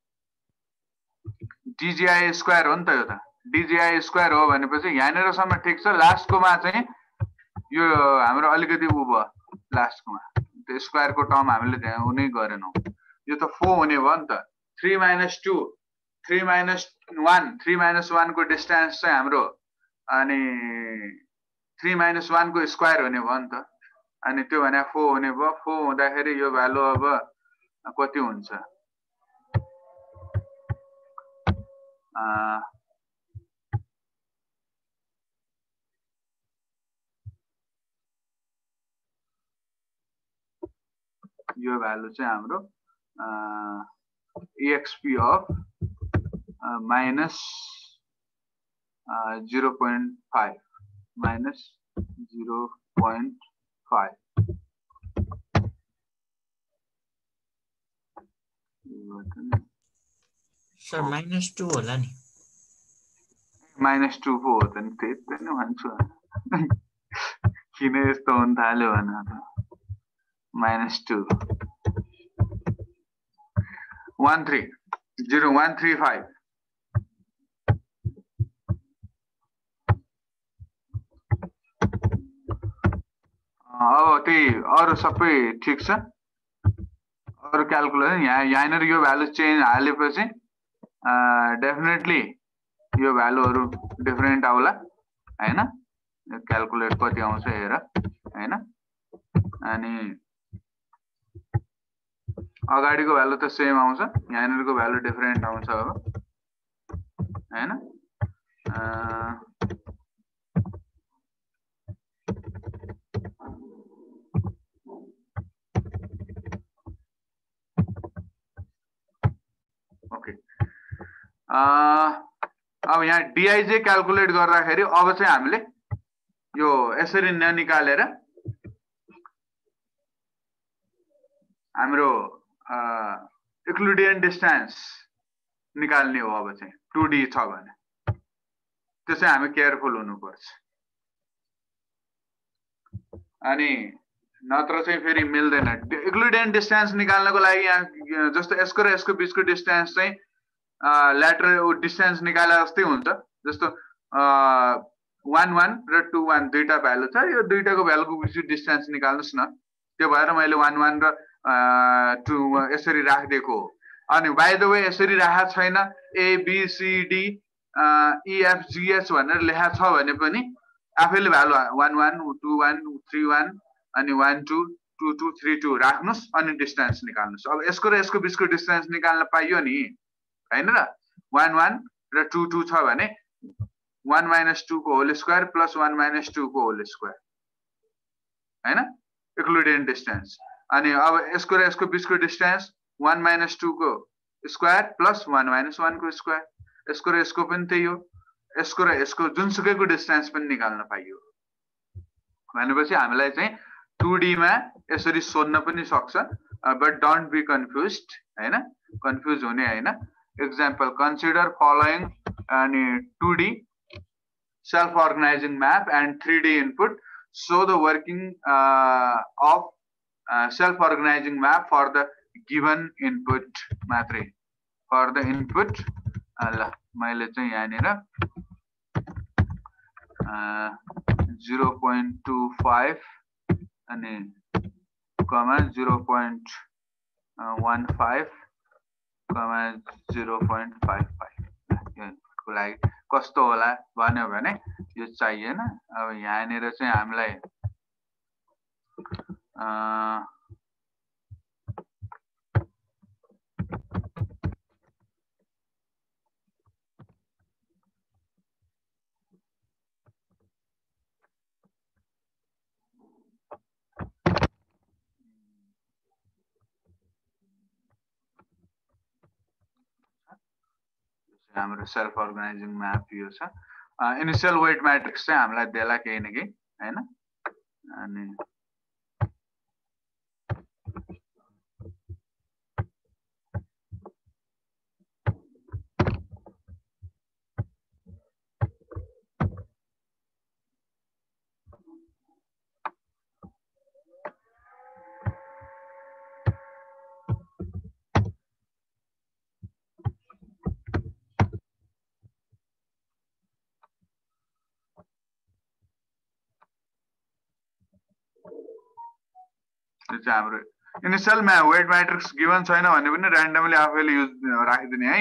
डिजिआई स्क्वायर हो नि त यो त डिजिआई स्क्वायर हो भनेपछि यहाँनिरसम्म ठिक छ लास्टकोमा चाहिँ यो हाम्रो अलिकति उ भयो लास्टकोमा त्यो स्क्वायरको टर्म हामीले त्यहाँ हुनै गरेनौँ यो त फोर हुने भयो नि त three minus two three minus one three minus वानको डिस्टेन्स चाहिँ हाम्रो अनि थ्री माइनस वानको स्क्वायर हुने भयो नि त अनि त्यो भने फोर हुने भयो फोर हुँदाखेरि यो भ्यालु अब कति हुन्छ यो भ्यालु चाहिँ हाम्रो exp of minus zero point five minus zero point five sir minus two होला नि माइनस टू पो हो त नि त्यही त नि भन्छु किन यस्तो हुन थाल्यो भने minus two one three zero one three five अब त्यही अरू सबै ठिक छ अरू क्याल्कुलेसन यहाँ यहाँनिर यो भ्यालु चेन्ज हालेपछि डेफिनेटली यो भ्यालुहरू डिफरेन्ट आउला हैन क्याल्कुलेट कति आउँछ हेर हैन अनि अगाडिको भ्यालु त सेम आउँछ यहाँनिरको भ्यालु डिफरेन्ट आउँछ अब हैन ओके अब यहाँ डिआइजे क्याल्कुलेट गर्दाखेरि अब चाहिँ हामीले यो यसरी ननिकालेर हाम्रो इक्लुडियन डिस्टेन्स निकाल्ने हो अब चाहिँ टू डी छ भने त्यो चाहिँ हामी केयरफुल हुनुपर्छ अनि नत्र चाहिँ फेरि मिल्दैन इक्लुडियन डिस्टेन्स निकाल्नको लागि यहाँ जस्तो यसको र यसको बिचको डिस्टेन्स चाहिँ ल्याटरल डिस्टेन्स निकाले जस्तै हुन्छ जस्तो वान वान र टू वान दुईटा भ्यालु छ यो दुईटाको भ्यालुको बिचको डिस्टेन्स निकाल्नुस् न त्यो भएर मैले वान वान र टू यसरी राखिदिएको हो अनि बाइ द वे यसरी राखेको छैन A B C D E F G H भनेर लेखा छ भने पनि आफैले value one one two one three one अनि one two two two three two राख्नुस् अनि डिस्टेन्स निकाल्नुस् अब यसको र यसको बिचको डिस्टेन्स निकाल्न पाइयो नि हैन र वान वान र टू टू छ भने वान माइनस टू को whole square plus one minus two को होल स्क्वायर हैन इक्लुडियन डिस्टेन्स अनि अब यसको र यसको बिचको डिस्टेन्स वान माइनस टू को square plus one minus one को स्क्वायर यसको र यसको पनि त्यही हो यसको र यसको जुनसुकैको डिस्टेन्स पनि निकाल्न पाइयो भनेपछि हामीलाई चाहिँ टू डी मा यसरी सोध्न पनि सक्छ बट डोन्ट बी कन्फ्युज्ड हैन कन्फ्युज हुने हैन एक्जाम्पल कन्सिडर फलोइङ अनि two D self organizing map and three D input show the working uh, of uh, self organizing map for the given input मात्रै for the input ल मैले चाहिँ यहाँनिर zero point two five अनि कमा zero point one five कमा zero point five five को लागि कस्तो होला भन्यो भने यो चाहिएन अब यहाँनिर चाहिँ हामीलाई हाम्रो सेल्फ अर्गनाइजिङ म्याप यो छ इनिशियल वेट मैट्रिक्स चाहिँ हामीलाई देला केही न केही हैन अनि यो चाहिँ हाम्रो इनिशियल मा वेट म्याट्रिक्स गिभन छैन भने पनि र्यान्डमली आफैले युज राखिदिने है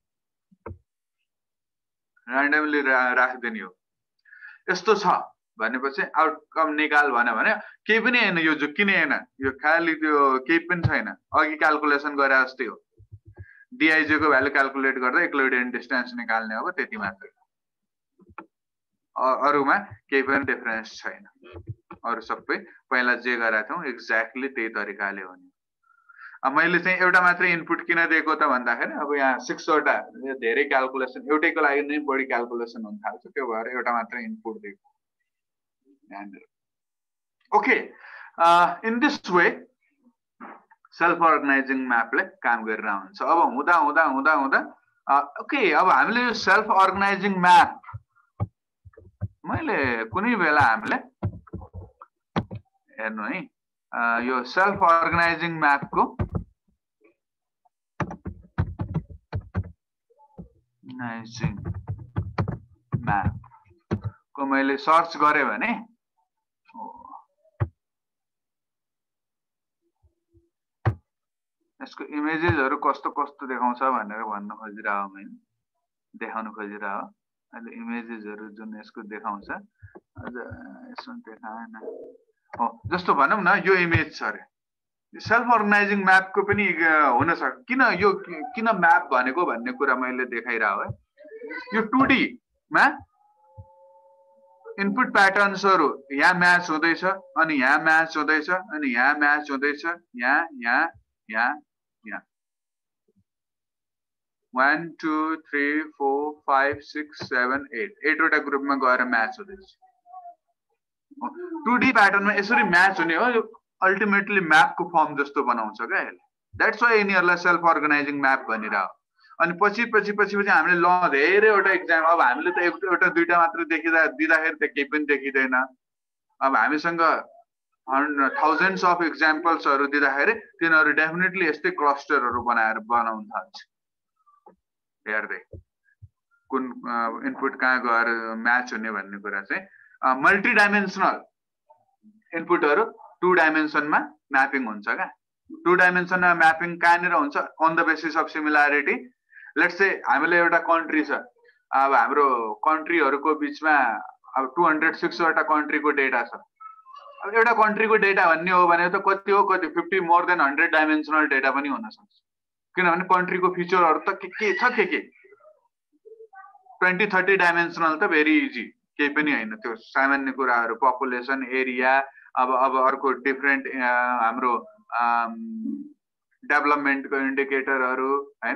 र्यान्डमली राखिदिने हो यस्तो छ भनेपछि आउटकम निकाल भन्यो भने केही पनि हैन यो झुक्किने हैन यो खाली त्यो केही पनि छैन अघि क्याल्कुलेसन गरे जस्तै हो डीआईजे को भ्यालु क्याल्कुलेट गर्दा युक्लिडियन डिस्टेन्स निकाल्ने हो त्यति मात्र अरुमा केही पनि डिफरेन्स छैन अरु सबै पहिला जे गरेका थियौ एक्ज्याक्टली त्यही तरिकाले हो नि अब मैले चाहिँ एउटा मात्र इनपुट किन दिएको त भन्दाखेरि अब यहाँ सिक्स वटा धेरै क्याल्कुलेसन एउटैको लागि नै बढी क्याल्कुलेसन हुन थाल्छ त्यो भएर एउटा मात्र इनपुट दिएको okay in this way self organizing म्यापले काम गरेर हुन्छ अब हुँदा हुँदा हुँदा हुँदा ओके अब हामीले यो सेल्फ अर्गनाइजिङ म्याप मैले कुनै बेला हामीले हेर्नु है यो सेल्फ अर्गनाइजिङ म्यापको अर्गनाइजिङ म्याप को मैले सर्च गरे भने यसको इमेजेसहरु कस्तो कस्तो देखाउँछ भनेर भन्न खोजिरहेको मैले देखाउन खोजिरहेको अहिले इमेजेसहरु जुन यसको देखाउँछ अझ यसमा देखाएन हो जस्तो भनौं न यो इमेज छ रे सेल्फ अर्गनाइजिङ म्यापको पनि हुन सक्छ किन यो किन म्याप भनेको भन्ने कुरा मैले देखाइरहेको है यो टू डी मा इनपुट प्याटर्न्सहरु यहाँ म्याच हुँदैछ अनि यहाँ म्याच हुँदैछ अनि यहाँ म्याच हुँदैछ यहाँ यहाँ यहाँ यहाँ one two three four five six seven eight eight वटा ग्रुपमा गएर म्याच हुँदैछ टू डी प्याटर्नमा यसरी म्याच हुने हो यो अल्टिमेटली म्यापको फर्म जस्तो बनाउँछ क्या यसले द्याट्स वाइ यिनीहरुलाई सेल्फ अर्गनाइजिङ म्याप भनिरह अनि पछि पछि पछि पछि हामीले ल धेरैवटा एक्जाम अब हामीले त एउटा दुईटा मात्र देखिदा दिँदाखेरि त केही पनि देखिदैन अब हामीसँग थाउजन्ड्स अफ एक्जाम्पल्सहरु दिँदाखेरि तिनीहरु डेफिनेटली यस्तै क्लस्टरहरु बनाएर बनाउन थाल्छ हेर्दै कुन इनपुट कहाँ गएर म्याच हुने भन्ने कुरा चाहिँ मल्टी डाइमेन्सनल इनपुटहरु टू डाइमेन्सनमा म्यापिङ हुन्छ क्या टू डाइमेन्सनमा म्यापिङ कहाँनिर हुन्छ on the basis of similarity let's say हामीले एउटा कन्ट्री छ अब हाम्रो कन्ट्रीहरुको बीचमा अब टू हन्ड्रेड सिक्स वटा कन्ट्रीको डेटा छ अब एउटा कन्ट्रीको डेटा भन्ने हो भने त कति हो कति fifty more than hundred dimensional data पनि हुन सक्छ किनभने कन्ट्रीको फिचरहरु त के के छ के के ट्वेन्टी थर्टी डाइमेन्सनल त भेरी इजी केही पनि हैन त्यो सामान्य कुराहरु पपुलेसन एरिया अब अब अर्को डिफरेन्ट हाम्रो डेभलपमेन्टको इन्डिकेटरहरु हैन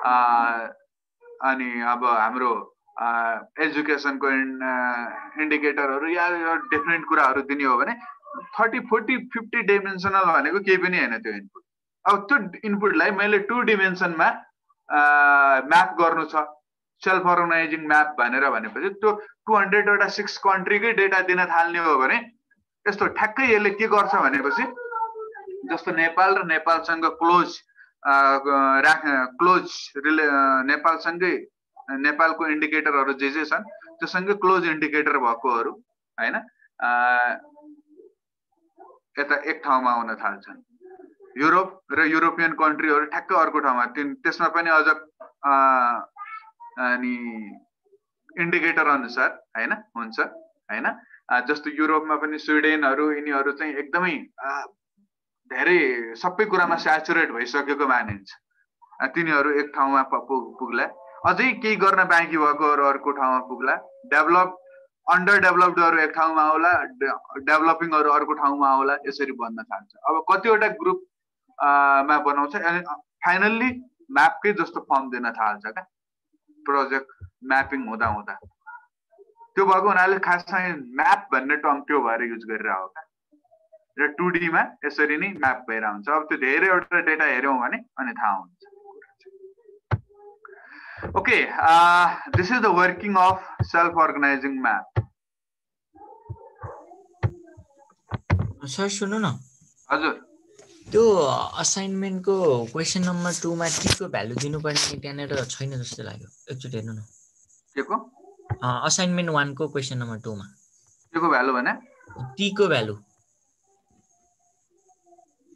अनि अब हाम्रो एजुकेसनको इन्डिकेटरहरु या डिफरेन्ट कुराहरु दिने हो भने थर्टी फोर्टी फिफ्टी डाइमेन्सनल भनेको केही पनि हैन त्यो इनपुट अब त्यो इनपुटलाई मैले टू डिमेन्सनमा म्याप गर्नु छ सेल्फ अर्गनाइजिङ म्याप भनेर भनेपछि त्यो टू हन्ड्रेड वटा सिक्स कन्ट्रीकै डेटा दिन थाल्ने हो भने यस्तो ठ्याक्कै यसले के गर्छ भनेपछि जस्तो नेपाल र नेपालसँग क्लोज राख क्लोज रिले नेपालसँगै नेपालको इन्डिकेटरहरु जे जे छन् त्योसँगै क्लोज इन्डिकेटर भएकोहरु हैन यता एक ठाउँमा आउन थाल्छन् युरोप र युरोपियन कन्ट्रीहरु ठ्याक्कै अर्को ठाउँमा त्यसमा पनि अझ अनि इन्डिकेटर अनुसार हैन हुन्छ हैन जस्तो युरोपमा पनि स्विडेनहरु यिनीहरु चाहिँ एकदमै धेरै सबै कुरामा स्याचुरेट भइसकेको मानिन्छ तिनीहरु एक ठाउँमा पुग्ला अझै केही गर्न बाँकी भएकोहरु अर्को ठाउँमा पुग्ला डेभलप अन्डर डेभलप्डहरु एक ठाउँमा आउला डेभलपिङहरु अर्को ठाउँमा आउला यसरी बन्न थाल्छ अब कतिवटा ग्रुप मा बनाउँछ अनि फाइनल्ली म्यापकै जस्तो फर्म दिन थाल्छ क्या प्रोजेक्ट म्यापिङ हुँदा हुँदा त्यो भएको हुनाले खासमा म्याप भन्ने टर्म त्यो भएर युज गरिरहेको क्या र टू डी मा यसरी नै म्याप भएर हुन्छ अब त्यो धेरैवटा डेटा हेर्यौं भने अनि थाहा हुन्छ okay this is the working of self organising map sir सुन्नु न हजुर त्यो असाइनमेन्टको क्वेशन नम्बर टू मा टी को भ्यालु दिनुपर्ने त्यहाँनेर छैन जस्तो लाग्यो एकचोटि हेर्नु न के को असाइनमेन्ट वन को क्वेशन नम्बर टू मा के को भ्यालु भने टी को भ्यालु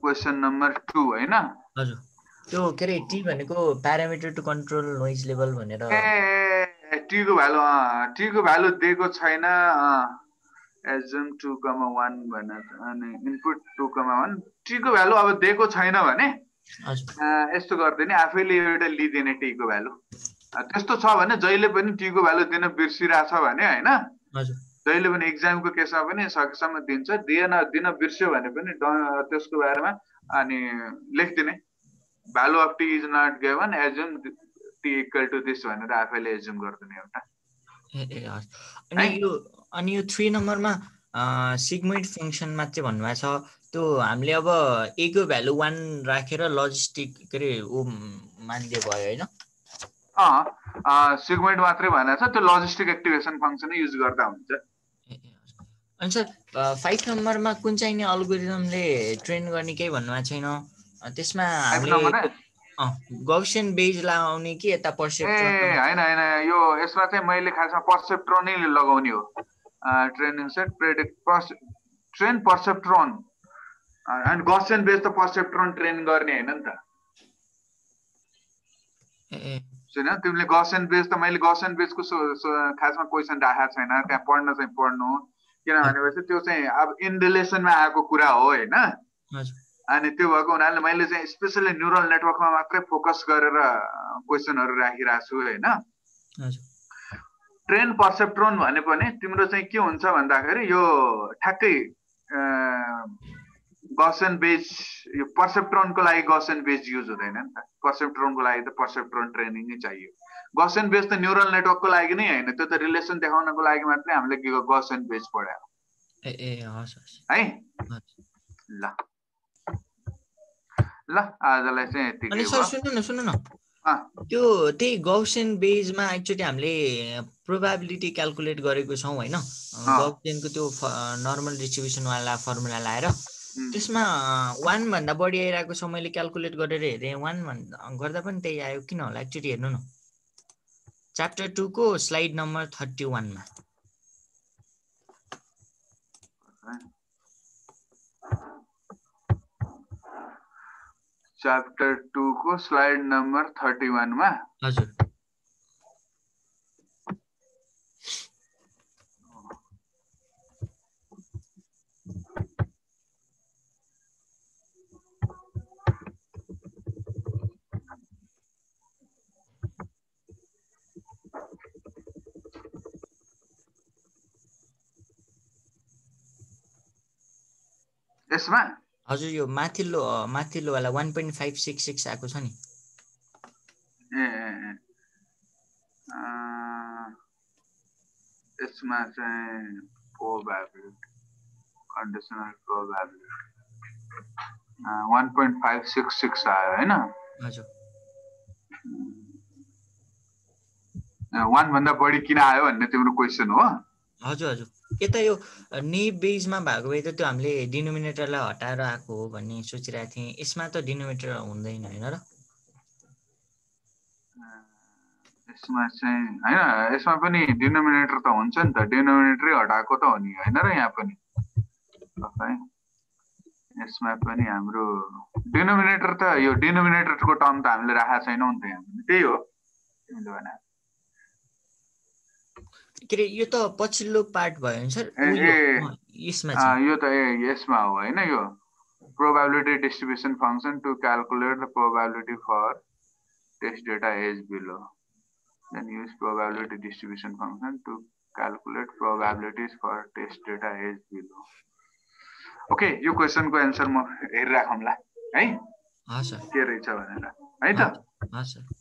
क्वेसन नम्बर टू होइन हजुर त्यो के अरे टी भनेको parameter to control noise level भनेर ए टी को भ्यालु टी को भ्यालु दिएको छैन एजम टू कमा वान भनेर अनि input two comma one T को भ्यालु अब दिएको छैन भने यस्तो गरिदिने आफैले एउटा लिइदिने टी को भ्यालु त्यस्तो छ भने जहिले पनि टी को भ्यालु दिन बिर्सिरहेछ भने होइन जहिले पनि एक्जामको केसमा पनि सकेसम्म दिन्छ दिएन दिन बिर्स्यो भने पनि त्यसको बारेमा अनि लेखिदिने value of T is not given assume T equal to this भनेर आफैले एज्युम गरिदिने एउटा अनि यो अनि यो थ्री नम्बरमा सिगमोइड फङ्सनमा चाहिँ भन्नुभएको छ त्यो हामीले अब ए को भ्यालु वान राखेर लजिस्टिक के अरे ऊ मानिदियो भयो होइन अँ सिगमोइड मात्रै भनेको छ त्यो लजिस्टिक एक्टिभेसन फङ्सनै युज गर्दा हुन्छ अनि सर फाइभ नम्बरमा कुन चाहिँ नि अल्गोरिदमले ट्रेन गर्ने केही भन्नुभएको छैन त्यसमा हामीले गौसियन बेज लगाउने कि यता पर्सेप्ट्रोन ए हैन हैन यो यसमा चाहिँ मैले खासमा पर्सेप्ट्रोन नै लगाउने हो training set predict train perceptron अनि गौसियन बेज त पर्सेप्ट्रोन ट्रेन गर्ने हैन नि त ए सुन तिमीले गौसियन बेज त मैले गौसियन बेजको खासमा क्वेशन राखेको छैन त्यहाँ पढ्न चाहिँ पढ्नु किनभने त्यो चाहिँ अब इन रिलेसनमा आएको कुरा हो हैन अनि त्यो भएको हुनाले मैले चाहिँ स्पेशली न्युरल नेटवर्कमा मात्रै फोकस गरेर क्वेशनहरु राखिरहेको छु हैन ट्रेन पर्सेप्ट्रोन भने पनि तिम्रो चाहिँ के हुन्छ भन्दाखेरि यो ठ्याक्कै गौसियन बेज यो पर्सेप्ट्रोनको लागि गौसियन बेज युज हुँदैन नि त पर्सेप्ट्रोनको लागि त पर्सेप्ट्रोन ट्रेनिङ नै चाहियो गौसियन बेज त न्युरल नेटवर्कको लागि नै हैन त्यो त रिलेसन देखाउनको लागि मात्रै हामीले गौसियन बेज पढ्यौ ए ए हस् हस् है ल ल आजलाई चाहिँ यतिकै अनि सर सुन्नु न सुन्नु न त्यो त्यही गौसियन बेजमा एक्चुअली हामीले प्रोबेबिलिटी क्याल्कुलेट गरेको छौं हैन गौसियनको त्यो नर्मल डिस्ट्रिब्युसन वाला फर्मुला लाएर त्यसमा one भन्दा बढी आइरहेको छ मैले क्याल्कुलेट गरेर हेरेँ one गर्दा पनि त्यही आयो किन होला एक्चुअली हेर्नु न च्याप्टर टू को स्लाइड नम्बर thirty-one मा च्याप्टर टू को स्लाइड नम्बर thirty-one मा हजुर यसमा हजुर यो माथिल्लो माथिल्लो वाला one point five six six आको छ नि ए यसमा चाहिँ probability conditional probability one point five six six आयो हैन हजुर one भन्दा बढी किन आयो भन्ने तिम्रो क्वेशन हो हजुर हजुर यता यो नेब बेजमा भएको भए त त्यो हामीले डिनोमिनेटरलाई हटाएर आएको हो भन्ने सोचिरहेको थिएँ यसमा त डिनोमिनेटर हुँदैन हैन र यसमा चाहिँ हैन यसमा पनि डिनोमिनेटर त हुन्छ नि त डिनोमिनेटरै हटाएको त हो नि हैन र यहाँ पनि यसमा पनि हाम्रो डिनोमिनेटर त यो डिनोमिनेटरको टर्म त हामीले राखेको छैनौं नि त यहाँ त्यही हो तिमीले भने के रे यो त पछिल्लो पार्ट भयो नि सर यसमा चाहिँ यो त यसमा हो हैन यो probability distribution function to calculate the probability for test data as below then use probability distribution function to calculate probabilities for test data as below okay यो क्वेशनको आन्सर म हेरिराखौँला है ह सर के रहेछ भनेर है त ह सर